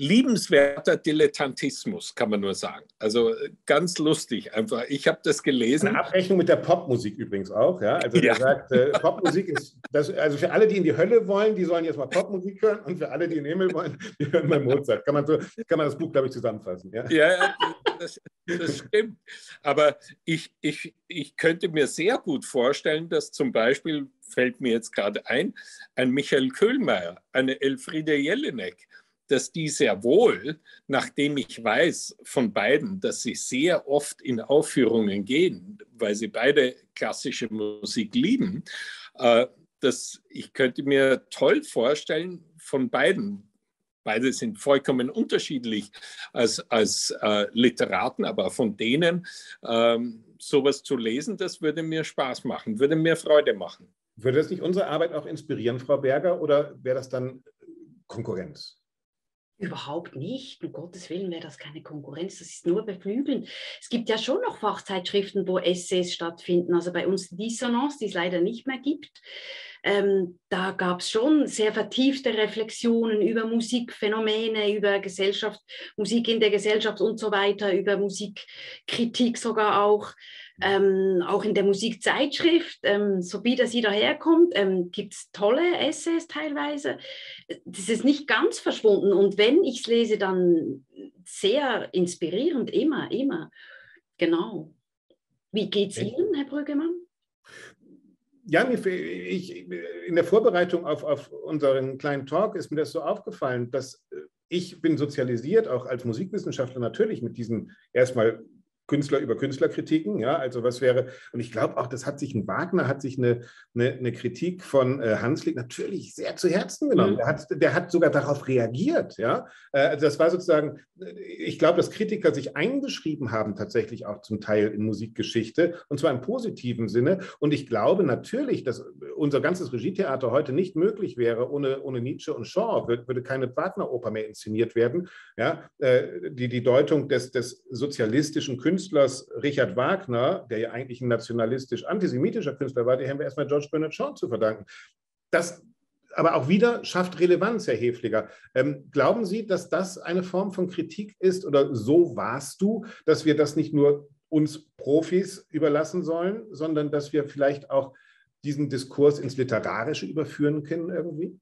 liebenswerter Dilettantismus, kann man nur sagen. Also ganz lustig einfach. Ich habe das gelesen. Eine Abrechnung mit der Popmusik übrigens auch. Ja? Also ja. er sagt, äh, Popmusik ist, das, also für alle, die in die Hölle wollen, die sollen jetzt mal Popmusik hören und für alle, die in den Himmel wollen, die hören mal Mozart. Kann man, so, kann man das Buch, glaube ich, zusammenfassen. Ja, ja das, das stimmt. Aber ich, ich, ich könnte mir sehr gut vorstellen, dass zum Beispiel, fällt mir jetzt gerade ein, ein Michael Köhlmeier, eine Elfriede Jelinek, dass die sehr wohl, nachdem ich weiß von beiden, dass sie sehr oft in Aufführungen gehen, weil sie beide klassische Musik lieben, äh, dass ich könnte mir toll vorstellen, von beiden, beide sind vollkommen unterschiedlich als, als äh, Literaten, aber von denen ähm, sowas zu lesen, das würde mir Spaß machen, würde mir Freude machen. Würde das nicht unsere Arbeit auch inspirieren, Frau Berger, oder wäre das dann Konkurrenz? Überhaupt nicht. Um Gottes Willen wäre das keine Konkurrenz. Das ist nur beflügeln. Es gibt ja schon noch Fachzeitschriften, wo Essays stattfinden. Also bei uns Dissonance, die es leider nicht mehr gibt. Ähm, da gab es schon sehr vertiefte Reflexionen über Musikphänomene, über Gesellschaft, Musik in der Gesellschaft und so weiter, über Musikkritik sogar auch. Ähm, auch in der Musikzeitschrift, ähm, so wie das sie daherkommt, ähm, gibt es tolle Essays teilweise. Das ist nicht ganz verschwunden. Und wenn ich es lese, dann sehr inspirierend, immer, immer. Genau. Wie geht es Ihnen, Herr Brüggemann? Ja, ich, in der Vorbereitung auf, auf unseren kleinen Talk ist mir das so aufgefallen, dass ich bin sozialisiert, auch als Musikwissenschaftler natürlich, mit diesen erstmal Künstler über Künstlerkritiken, ja, also was wäre, und ich glaube auch, das hat sich ein Wagner, hat sich eine, eine, eine Kritik von äh, Hanslick natürlich sehr zu Herzen genommen. Mhm. Der hat, der hat sogar darauf reagiert, ja. Äh, also das war sozusagen, ich glaube, dass Kritiker sich eingeschrieben haben, tatsächlich auch zum Teil in Musikgeschichte, und zwar im positiven Sinne. Und ich glaube natürlich, dass unser ganzes Regietheater heute nicht möglich wäre, ohne, ohne Nietzsche und Shaw, würde, würde keine Wagner-Oper mehr inszeniert werden. Ja. Äh, die, die Deutung des, des sozialistischen Künstlers Künstlers Richard Wagner, der ja eigentlich ein nationalistisch-antisemitischer Künstler war, der haben wir erstmal George Bernard Shaw zu verdanken. Das aber auch wieder schafft Relevanz, Herr Häfliger. Ähm, glauben Sie, dass das eine Form von Kritik ist, oder so warst du, dass wir das nicht nur uns Profis überlassen sollen, sondern dass wir vielleicht auch diesen Diskurs ins Literarische überführen können irgendwie?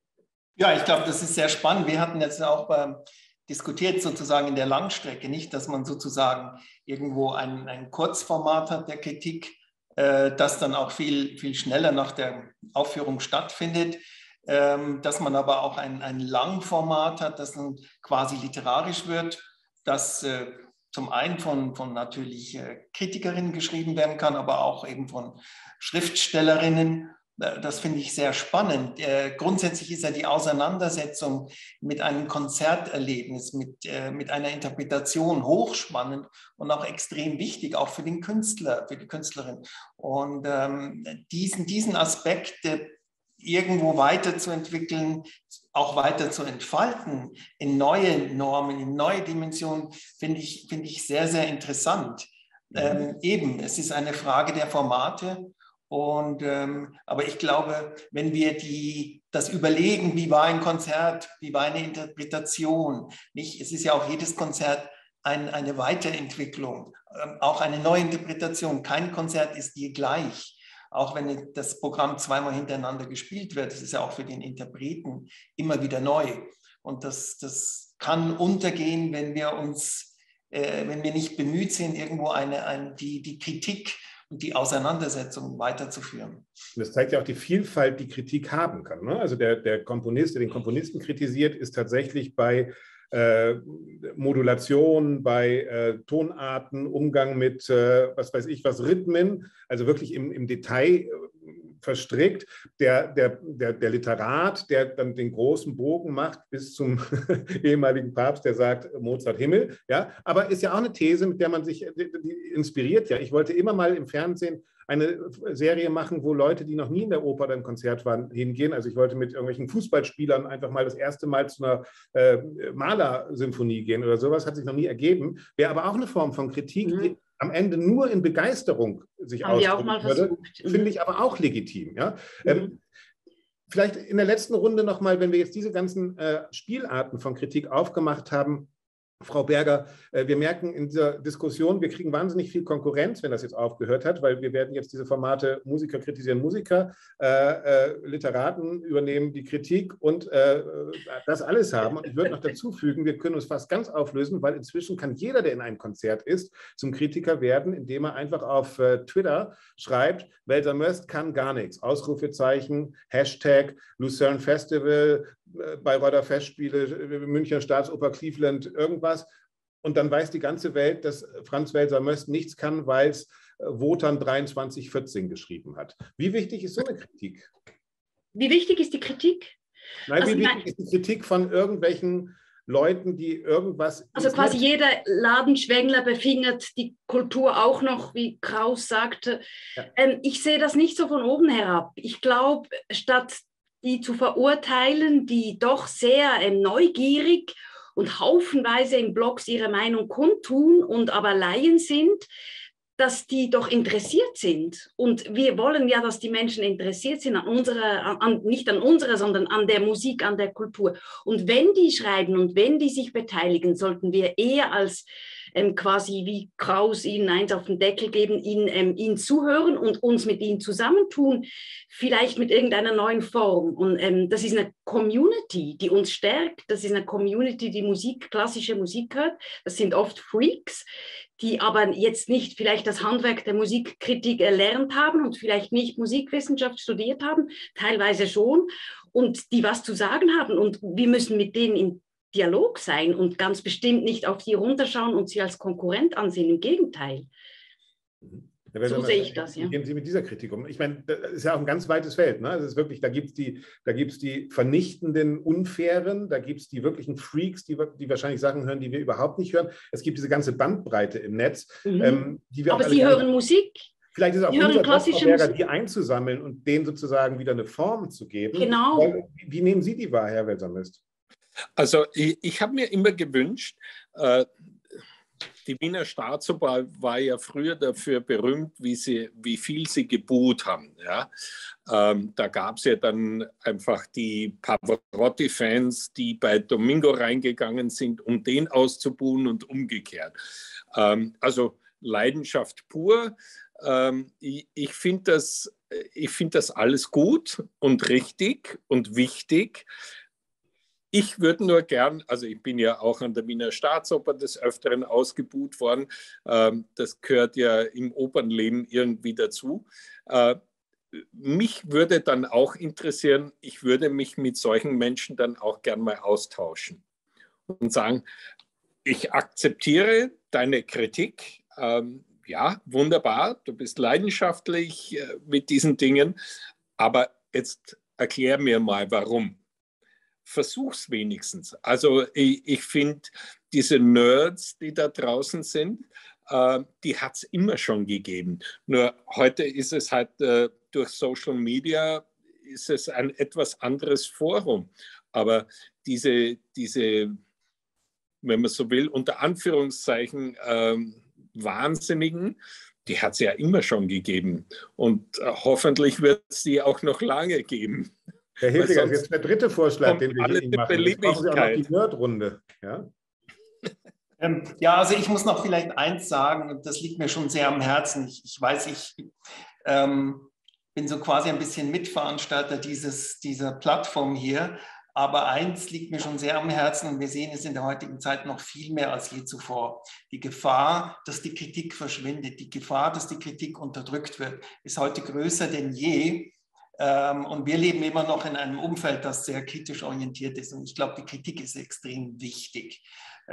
Ja, ich glaube, das ist sehr spannend. Wir hatten jetzt auch beim diskutiert sozusagen in der Langstrecke, nicht, dass man sozusagen irgendwo ein, ein Kurzformat hat der Kritik, äh, das dann auch viel, viel schneller nach der Aufführung stattfindet, ähm, dass man aber auch ein, ein Langformat hat, das dann quasi literarisch wird, das äh, zum einen von, von natürlich äh, Kritikerinnen geschrieben werden kann, aber auch eben von Schriftstellerinnen. Das finde ich sehr spannend. Äh, grundsätzlich ist ja die Auseinandersetzung mit einem Konzerterlebnis, mit, äh, mit einer Interpretation hochspannend und auch extrem wichtig, auch für den Künstler, für die Künstlerin. Und ähm, diesen, diesen Aspekt äh, irgendwo weiterzuentwickeln, auch weiter zu entfalten, in neue Normen, in neue Dimensionen, finde ich, finde ich sehr, sehr interessant. Mhm. Ähm, eben, es ist eine Frage der Formate. Und, ähm, aber ich glaube, wenn wir die, das überlegen, wie war ein Konzert, wie war eine Interpretation, nicht? Es ist ja auch jedes Konzert ein, eine Weiterentwicklung, ähm, auch eine neue Interpretation. Kein Konzert ist je gleich, auch wenn das Programm zweimal hintereinander gespielt wird. Es ist ja auch für den Interpreten immer wieder neu. Und das, das kann untergehen, wenn wir uns, äh, wenn wir nicht bemüht sind, irgendwo eine, eine, die, die Kritik und die Auseinandersetzung weiterzuführen. Das zeigt ja auch die Vielfalt, die Kritik haben kann. Ne? Also der, der Komponist, der den Komponisten kritisiert, ist tatsächlich bei äh, Modulation, bei äh, Tonarten, Umgang mit, äh, was weiß ich, was Rhythmen, also wirklich im, im Detail äh, verstrickt. Der, der, der, der Literat, der dann den großen Bogen macht bis zum ehemaligen Papst, der sagt Mozart Himmel. Ja? Aber ist ja auch eine These, mit der man sich die, die inspiriert. Ja? Ich wollte immer mal im Fernsehen eine Serie machen, wo Leute, die noch nie in der Oper oder im Konzert waren, hingehen. Also ich wollte mit irgendwelchen Fußballspielern einfach mal das erste Mal zu einer äh, Mahler-Symphonie gehen oder sowas, hat sich noch nie ergeben. Wäre aber auch eine Form von Kritik, mhm. die am Ende nur in Begeisterung sich ausdrücken würde, finde ich aber auch legitim. Ja? Mhm. Ähm, Vielleicht in der letzten Runde nochmal, wenn wir jetzt diese ganzen äh, Spielarten von Kritik aufgemacht haben, Frau Berger, äh, wir merken in dieser Diskussion, wir kriegen wahnsinnig viel Konkurrenz, wenn das jetzt aufgehört hat, weil wir werden jetzt diese Formate Musiker kritisieren Musiker, äh, äh, Literaten übernehmen die Kritik und äh, das alles haben. Und ich würde noch dazu fügen, wir können uns fast ganz auflösen, weil inzwischen kann jeder, der in einem Konzert ist, zum Kritiker werden, indem er einfach auf äh, Twitter schreibt, Welser Möst kann gar nichts, Ausrufezeichen, Hashtag Lucerne Festival, äh, Bayreuther Festspiele, Münchner Staatsoper Cleveland, irgendwas. Und dann weiß die ganze Welt, dass Franz Welser Möst nichts kann, weil es Wotan dreiundzwanzig vierzehn geschrieben hat. Wie wichtig ist so eine Kritik? Wie wichtig ist die Kritik? Nein, also wie wichtig ist die Kritik von irgendwelchen Leuten, die irgendwas... Also quasi jeder Ladenschwängler befingert die Kultur auch noch, wie Kraus sagte. Ja. Ähm, ich sehe das nicht so von oben herab. Ich glaube, statt die zu verurteilen, die doch sehr ähm, neugierig und haufenweise in Blogs ihre Meinung kundtun und aber Laien sind, dass die doch interessiert sind. Und wir wollen ja, dass die Menschen interessiert sind an unserer, an, nicht an unserer, sondern an der Musik, an der Kultur. Und wenn die schreiben und wenn die sich beteiligen, sollten wir eher als ähm, quasi wie Kraus ihnen eins auf den Deckel geben, ihnen, ähm, ihnen zuhören und uns mit ihnen zusammentun, vielleicht mit irgendeiner neuen Form. Und ähm, das ist eine Community, die uns stärkt. Das ist eine Community, die Musik, klassische Musik hört. Das sind oft Freaks, die aber jetzt nicht vielleicht das Handwerk der Musikkritik erlernt haben und vielleicht nicht Musikwissenschaft studiert haben, teilweise schon, und die was zu sagen haben. Und wir müssen mit denen im Dialog sein und ganz bestimmt nicht auf die runterschauen und sie als Konkurrent ansehen. Im Gegenteil. Ja, so sehe ich das, ja. Wie gehen Sie mit dieser Kritik um? Ich meine, das ist ja auch ein ganz weites Feld. Ne? Das ist wirklich, da gibt es die, da gibt's die vernichtenden, unfairen, da gibt es die wirklichen Freaks, die, die wahrscheinlich Sachen hören, die wir überhaupt nicht hören. Es gibt diese ganze Bandbreite im Netz. Mhm. Ähm, die wir Aber Sie hören Musik. Vielleicht ist es auch die unser klassische Job, Musik. die einzusammeln und denen sozusagen wieder eine Form zu geben. Genau. Weil, wie, wie nehmen Sie die wahr, Herr Welser Möst? Also ich, ich habe mir immer gewünscht, äh, die Wiener Staatsoper war ja früher dafür berühmt, wie, sie, wie viel sie gebuht haben. Ja? Ähm, da gab es ja dann einfach die Pavarotti-Fans, die bei Domingo reingegangen sind, um den auszubuhen und umgekehrt. Ähm, also Leidenschaft pur. Ähm, ich ich finde das, ich find das alles gut und richtig und wichtig. Ich würde nur gern, also ich bin ja auch an der Wiener Staatsoper des Öfteren ausgebuht worden, ähm, das gehört ja im Opernleben irgendwie dazu. Äh, mich würde dann auch interessieren, ich würde mich mit solchen Menschen dann auch gern mal austauschen und sagen, ich akzeptiere deine Kritik, ähm, ja, wunderbar, du bist leidenschaftlich äh, mit diesen Dingen, aber jetzt erklär mir mal, warum. Versuch's wenigstens. Also ich, ich finde, diese Nerds, die da draußen sind, äh, die hat es immer schon gegeben. Nur heute ist es halt äh, durch Social Media ist es ein etwas anderes Forum. Aber diese, diese, wenn man so will, unter Anführungszeichen äh, Wahnsinnigen, die hat es ja immer schon gegeben. Und äh, hoffentlich wird es die auch noch lange geben. Herr Hefliger, jetzt der dritte Vorschlag, den wir hier Ihnen machen. Jetzt brauchen Sie auch noch die Nerdrunde. Ja? Ähm, ja, also ich muss noch vielleicht eins sagen, und das liegt mir schon sehr am Herzen. Ich, ich weiß, ich ähm, bin so quasi ein bisschen Mitveranstalter dieses, dieser Plattform hier, aber eins liegt mir schon sehr am Herzen und wir sehen es in der heutigen Zeit noch viel mehr als je zuvor. Die Gefahr, dass die Kritik verschwindet, die Gefahr, dass die Kritik unterdrückt wird, ist heute größer denn je. Und wir leben immer noch in einem Umfeld, das sehr kritisch orientiert ist. Und ich glaube, die Kritik ist extrem wichtig.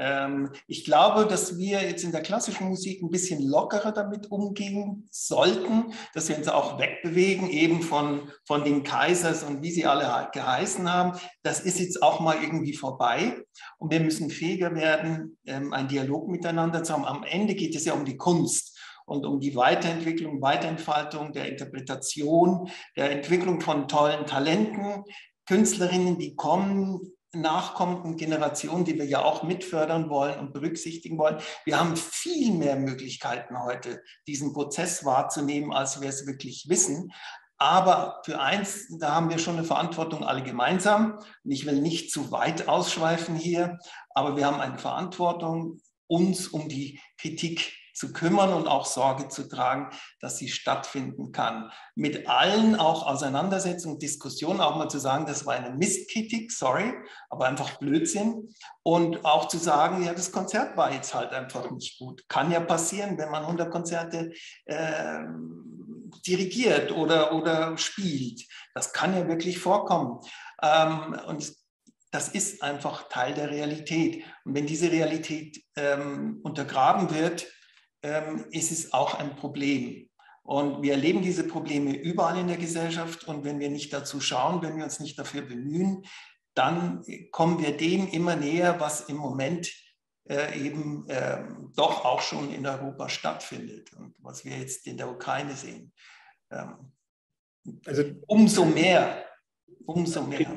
Ich glaube, dass wir jetzt in der klassischen Musik ein bisschen lockerer damit umgehen sollten, dass wir uns auch wegbewegen, eben von, von den Kaisers und wie sie alle geheißen haben. Das ist jetzt auch mal irgendwie vorbei. Und wir müssen fähiger werden, einen Dialog miteinander zu haben. Am Ende geht es ja um die Kunst. Und um die Weiterentwicklung, Weiterentfaltung der Interpretation, der Entwicklung von tollen Talenten, Künstlerinnen, die kommen, nachkommenden Generationen, die wir ja auch mitfördern wollen und berücksichtigen wollen. Wir haben viel mehr Möglichkeiten heute, diesen Prozess wahrzunehmen, als wir es wirklich wissen. Aber für eins, da haben wir schon eine Verantwortung alle gemeinsam. Und ich will nicht zu weit ausschweifen hier, aber wir haben eine Verantwortung, uns um die Kritik zu kümmern und auch Sorge zu tragen, dass sie stattfinden kann. Mit allen auch Auseinandersetzungen, Diskussionen, auch mal zu sagen, das war eine Mistkritik, sorry, aber einfach Blödsinn. Und auch zu sagen, ja, das Konzert war jetzt halt einfach nicht gut. Kann ja passieren, wenn man hundert Konzerte äh, dirigiert oder, oder spielt. Das kann ja wirklich vorkommen. Ähm, und das ist einfach Teil der Realität. Und wenn diese Realität ähm, untergraben wird, ähm, ist es auch ein Problem. Und wir erleben diese Probleme überall in der Gesellschaft. Und wenn wir nicht dazu schauen, wenn wir uns nicht dafür bemühen, dann kommen wir dem immer näher, was im Moment äh, eben äh, doch auch schon in Europa stattfindet und was wir jetzt in der Ukraine sehen. Ähm, also umso mehr, umso mehr.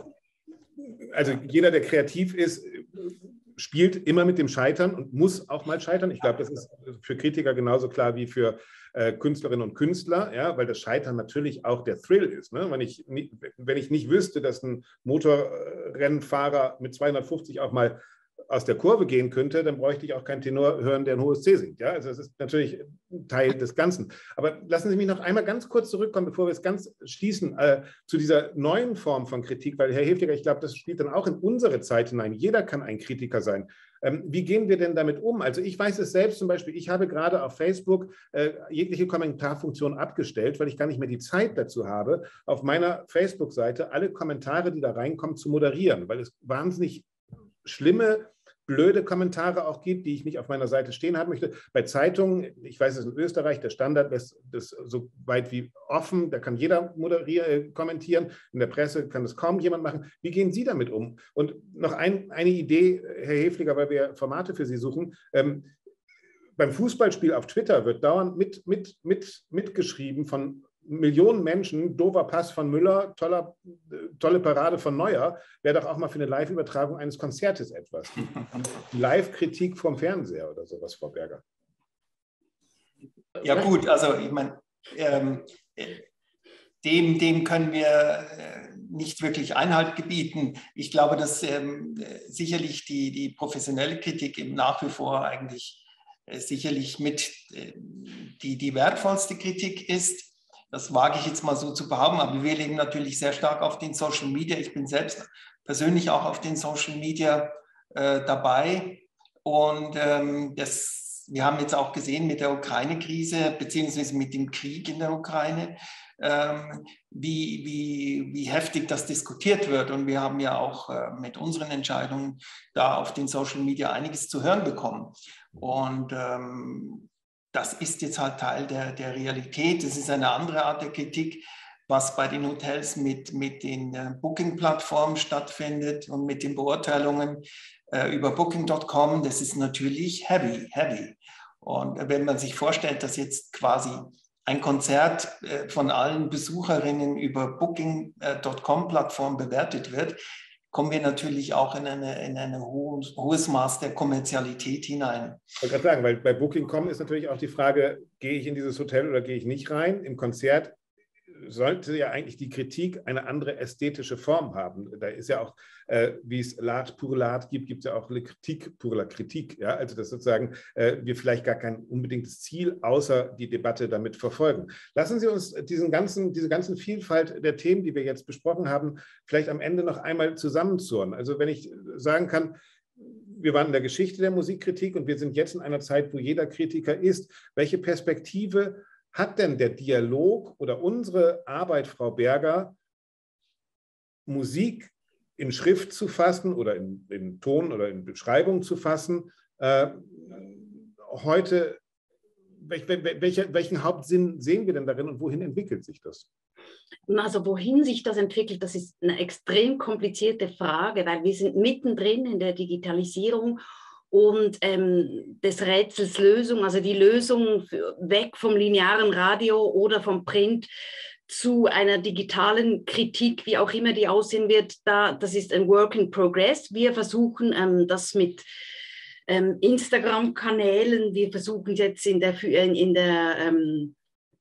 Also jeder, der kreativ ist, spielt immer mit dem Scheitern und muss auch mal scheitern. Ich glaube, das ist für Kritiker genauso klar wie für äh, Künstlerinnen und Künstler, ja, weil das Scheitern natürlich auch der Thrill ist. Ne? Wenn ich, wenn ich nicht wüsste, dass ein Motorrennfahrer mit zweihundertfünfzig auch mal aus der Kurve gehen könnte, dann bräuchte ich auch keinen Tenor hören, der ein hohes C singt. Ja? Also das ist natürlich Teil des Ganzen. Aber lassen Sie mich noch einmal ganz kurz zurückkommen, bevor wir es ganz schließen, äh, zu dieser neuen Form von Kritik, weil Herr Hefliger, ich glaube, das spielt dann auch in unsere Zeit hinein. Jeder kann ein Kritiker sein. Ähm, wie gehen wir denn damit um? Also ich weiß es selbst zum Beispiel, ich habe gerade auf Facebook äh, jegliche Kommentarfunktion abgestellt, weil ich gar nicht mehr die Zeit dazu habe, auf meiner Facebook-Seite alle Kommentare, die da reinkommen, zu moderieren, weil es wahnsinnig schlimme, blöde Kommentare auch gibt, die ich nicht auf meiner Seite stehen haben möchte. Bei Zeitungen, ich weiß es in Österreich, der Standard lässt das so weit wie offen, da kann jeder moderieren, kommentieren. In der Presse kann das kaum jemand machen. Wie gehen Sie damit um? Und noch ein, eine Idee, Herr Hefliger, weil wir Formate für Sie suchen. Ähm, beim Fußballspiel auf Twitter wird dauernd mit, mit, mit, mitgeschrieben von Millionen Menschen, doofer Pass von Müller, toller, tolle Parade von Neuer, wäre doch auch mal für eine Live-Übertragung eines Konzertes etwas. Live-Kritik vom Fernseher oder sowas, Frau Berger. Ja gut, also ich meine, ähm, dem, dem können wir nicht wirklich Einhalt gebieten. Ich glaube, dass ähm, sicherlich die, die professionelle Kritik eben nach wie vor eigentlich äh, sicherlich mit äh, die, die wertvollste Kritik ist. Das wage ich jetzt mal so zu behaupten, aber wir legen natürlich sehr stark auf den Social Media. Ich bin selbst persönlich auch auf den Social Media äh, dabei. Und ähm, das, wir haben jetzt auch gesehen mit der Ukraine-Krise, beziehungsweise mit dem Krieg in der Ukraine, ähm, wie, wie, wie heftig das diskutiert wird. Und wir haben ja auch äh, mit unseren Entscheidungen da auf den Social Media einiges zu hören bekommen. Und ähm, das ist jetzt halt Teil der, der Realität. Das ist eine andere Art der Kritik, was bei den Hotels mit, mit den äh, Booking-Plattformen stattfindet und mit den Beurteilungen äh, über Booking Punkt com. Das ist natürlich heavy, heavy. Und wenn man sich vorstellt, dass jetzt quasi ein Konzert äh, von allen Besucherinnen über Booking Punkt com-Plattform bewertet wird, kommen wir natürlich auch in, eine, in ein hohes, hohes Maß der Kommerzialität hinein. Ich wollte gerade sagen, weil bei Booking Punkt com ist natürlich auch die Frage, gehe ich in dieses Hotel oder gehe ich nicht rein? Im Konzert sollte ja eigentlich die Kritik eine andere ästhetische Form haben. Da ist ja auch, äh, wie es L'art pour l'art gibt, gibt es ja auch eine Kritik pour la Kritik. Ja? Also dass sozusagen äh, wir vielleicht gar kein unbedingtes Ziel außer die Debatte damit verfolgen. Lassen Sie uns diesen ganzen, diese ganzen Vielfalt der Themen, die wir jetzt besprochen haben, vielleicht am Ende noch einmal zusammenzurren. Also wenn ich sagen kann, wir waren in der Geschichte der Musikkritik und wir sind jetzt in einer Zeit, wo jeder Kritiker ist. Welche Perspektive hat denn der Dialog oder unsere Arbeit, Frau Berger, Musik in Schrift zu fassen oder in, in Ton oder in Beschreibung zu fassen, äh, heute, welch, welche, welchen Hauptsinn sehen wir denn darin und wohin entwickelt sich das? Also wohin sich das entwickelt, das ist eine extrem komplizierte Frage, weil wir sind mittendrin in der Digitalisierung und ähm, des Rätsels Lösung, also die Lösung für, weg vom linearen Radio oder vom Print zu einer digitalen Kritik, wie auch immer die aussehen wird, da, das ist ein Work in Progress. Wir versuchen ähm, das mit ähm, Instagram-Kanälen, wir versuchen jetzt in der, in, in der ähm,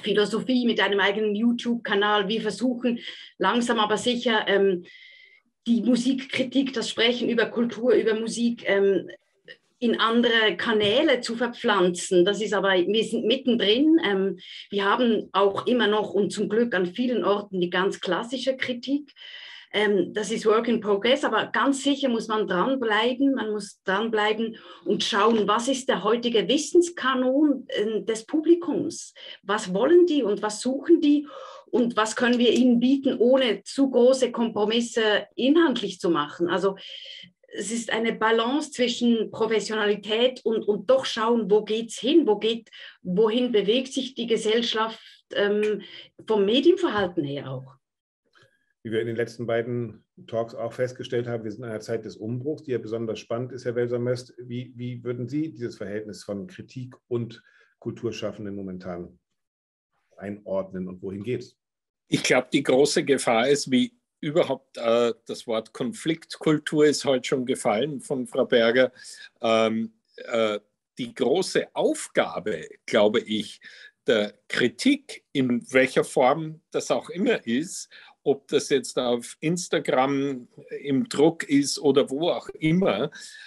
Philosophie, mit einem eigenen YouTube-Kanal. Wir versuchen langsam aber sicher ähm, die Musikkritik, das Sprechen über Kultur, über Musik ähm, in andere Kanäle zu verpflanzen. Das ist aber, wir sind mittendrin. Ähm, wir haben auch immer noch und zum Glück an vielen Orten die ganz klassische Kritik. Ähm, das ist Work in Progress, aber ganz sicher muss man dranbleiben. Man muss dranbleiben und schauen, was ist der heutige Wissenskanon äh, des Publikums? Was wollen die und was suchen die? Und was können wir ihnen bieten, ohne zu große Kompromisse inhaltlich zu machen? Also es ist eine Balance zwischen Professionalität und, und doch schauen, wo geht es hin, wo geht, wohin bewegt sich die Gesellschaft ähm, vom Medienverhalten her auch. Wie wir in den letzten beiden Talks auch festgestellt haben, wir sind in einer Zeit des Umbruchs, die ja besonders spannend ist, Herr Welser-Möst. Wie, wie würden Sie dieses Verhältnis von Kritik und Kulturschaffenden momentan einordnen und wohin geht es? Ich glaube, die große Gefahr ist, wie überhaupt äh, das Wort Konfliktkultur ist heute schon gefallen von Frau Berger. Ähm, äh, die große Aufgabe, glaube ich, der Kritik, in welcher Form das auch immer ist, ob das jetzt auf Instagram im Druck ist oder wo auch immer,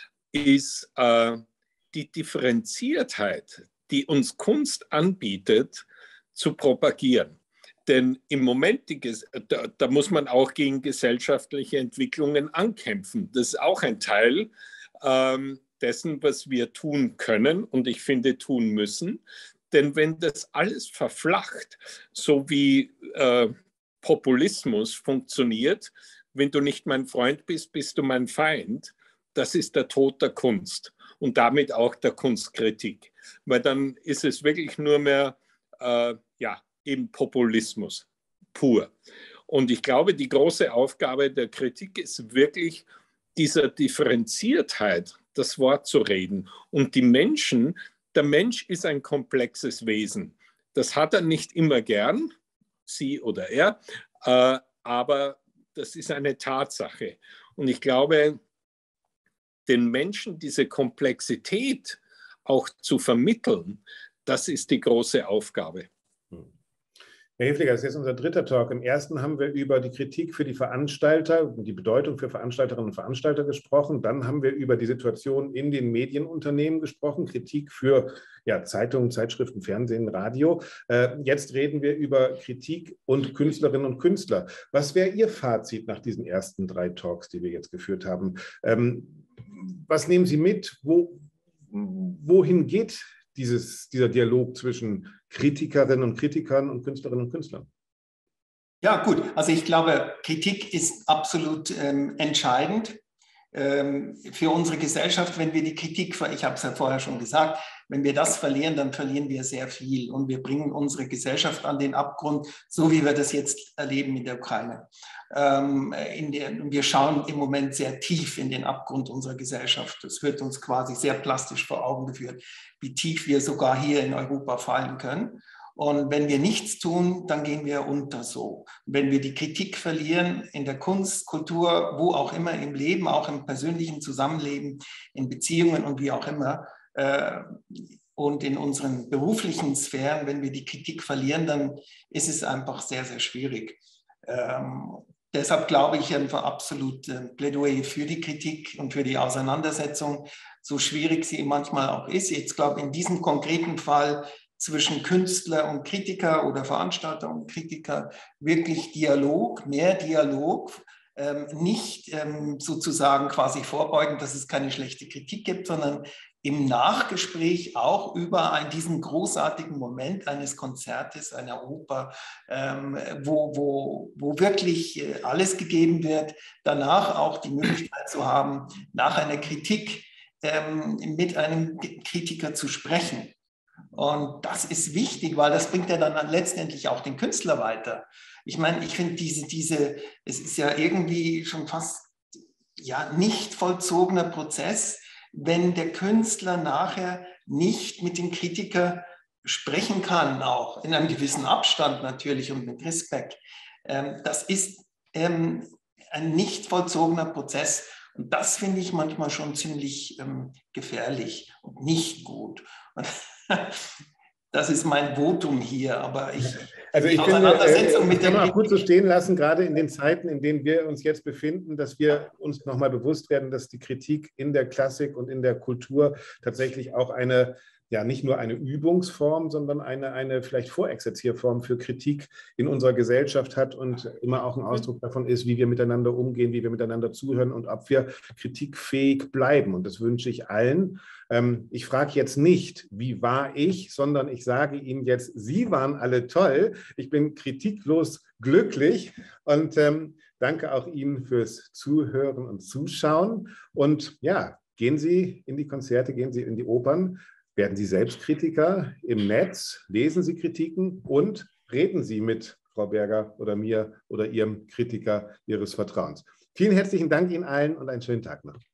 ist äh, die Differenziertheit, die uns Kunst anbietet, zu propagieren. Denn im Moment, die, da, da muss man auch gegen gesellschaftliche Entwicklungen ankämpfen. Das ist auch ein Teil ähm, dessen, was wir tun können und ich finde tun müssen. Denn wenn das alles verflacht, so wie äh, Populismus funktioniert, wenn du nicht mein Freund bist, bist du mein Feind, das ist der Tod der Kunst und damit auch der Kunstkritik. Weil dann ist es wirklich nur mehr, äh, ja, eben Populismus pur. Und ich glaube, die große Aufgabe der Kritik ist wirklich, dieser Differenziertheit das Wort zu reden. Und die Menschen, der Mensch ist ein komplexes Wesen. Das hat er nicht immer gern, sie oder er, äh, aber das ist eine Tatsache. Und ich glaube, den Menschen diese Komplexität auch zu vermitteln, das ist die große Aufgabe. Herr Hefliger, das ist jetzt unser dritter Talk. Im ersten haben wir über die Kritik für die Veranstalter und die Bedeutung für Veranstalterinnen und Veranstalter gesprochen. Dann haben wir über die Situation in den Medienunternehmen gesprochen, Kritik für ja, Zeitungen, Zeitschriften, Fernsehen, Radio. Äh, jetzt reden wir über Kritik und Künstlerinnen und Künstler. Was wäre Ihr Fazit nach diesen ersten drei Talks, die wir jetzt geführt haben? Ähm, was nehmen Sie mit? Wo, wohin geht Dieses, dieser Dialog zwischen Kritikerinnen und Kritikern und Künstlerinnen und Künstlern? Ja, gut. Also ich glaube, Kritik ist absolut ähm, entscheidend ähm, für unsere Gesellschaft. Wenn wir die Kritik, ich habe es ja vorher schon gesagt, wenn wir das verlieren, dann verlieren wir sehr viel und wir bringen unsere Gesellschaft an den Abgrund, so wie wir das jetzt erleben in der Ukraine. Ähm, in der, wir schauen im Moment sehr tief in den Abgrund unserer Gesellschaft. Das wird uns quasi sehr plastisch vor Augen geführt, wie tief wir sogar hier in Europa fallen können. Und wenn wir nichts tun, dann gehen wir unter so. Wenn wir die Kritik verlieren in der Kunst, Kultur, wo auch immer im Leben, auch im persönlichen Zusammenleben, in Beziehungen und wie auch immer, äh, und in unseren beruflichen Sphären, wenn wir die Kritik verlieren, dann ist es einfach sehr, sehr schwierig. Ähm, deshalb glaube ich einfach absolut äh, Plädoyer für die Kritik und für die Auseinandersetzung, so schwierig sie manchmal auch ist. Jetzt glaube ich in diesem konkreten Fall zwischen Künstler und Kritiker oder Veranstalter und Kritiker wirklich Dialog, mehr Dialog, ähm, nicht ähm, sozusagen quasi vorbeugen, dass es keine schlechte Kritik gibt, sondern im Nachgespräch auch über einen, diesen großartigen Moment eines Konzertes, einer Oper, ähm, wo, wo, wo wirklich alles gegeben wird, danach auch die Möglichkeit zu haben, nach einer Kritik ähm, mit einem Kritiker zu sprechen. Und das ist wichtig, weil das bringt ja dann letztendlich auch den Künstler weiter. Ich meine, ich finde diese, diese, es ist ja irgendwie schon fast ja, nicht vollzogener Prozess, wenn der Künstler nachher nicht mit dem Kritiker sprechen kann, auch in einem gewissen Abstand natürlich und mit Respekt. Ähm, das ist ähm, ein nicht vollzogener Prozess und das finde ich manchmal schon ziemlich ähm, gefährlich und nicht gut. Und Das ist mein Votum hier, aber ich, also ich die finde, Auseinandersetzung äh, mit kann dem man auch gut so stehen lassen, gerade in den Zeiten, in denen wir uns jetzt befinden, dass wir uns nochmal bewusst werden, dass die Kritik in der Klassik und in der Kultur tatsächlich auch eine, ja nicht nur eine Übungsform, sondern eine, eine vielleicht Vorexerzierform für Kritik in unserer Gesellschaft hat und immer auch ein Ausdruck davon ist, wie wir miteinander umgehen, wie wir miteinander zuhören und ob wir kritikfähig bleiben. Und das wünsche ich allen. Ähm, ich frage jetzt nicht, wie war ich, sondern ich sage Ihnen jetzt, Sie waren alle toll. Ich bin kritiklos glücklich und ähm, danke auch Ihnen fürs Zuhören und Zuschauen. Und ja, gehen Sie in die Konzerte, gehen Sie in die Opern. Werden Sie selbst Kritiker im Netz, lesen Sie Kritiken und reden Sie mit Frau Berger oder mir oder Ihrem Kritiker Ihres Vertrauens. Vielen herzlichen Dank Ihnen allen und einen schönen Tag noch.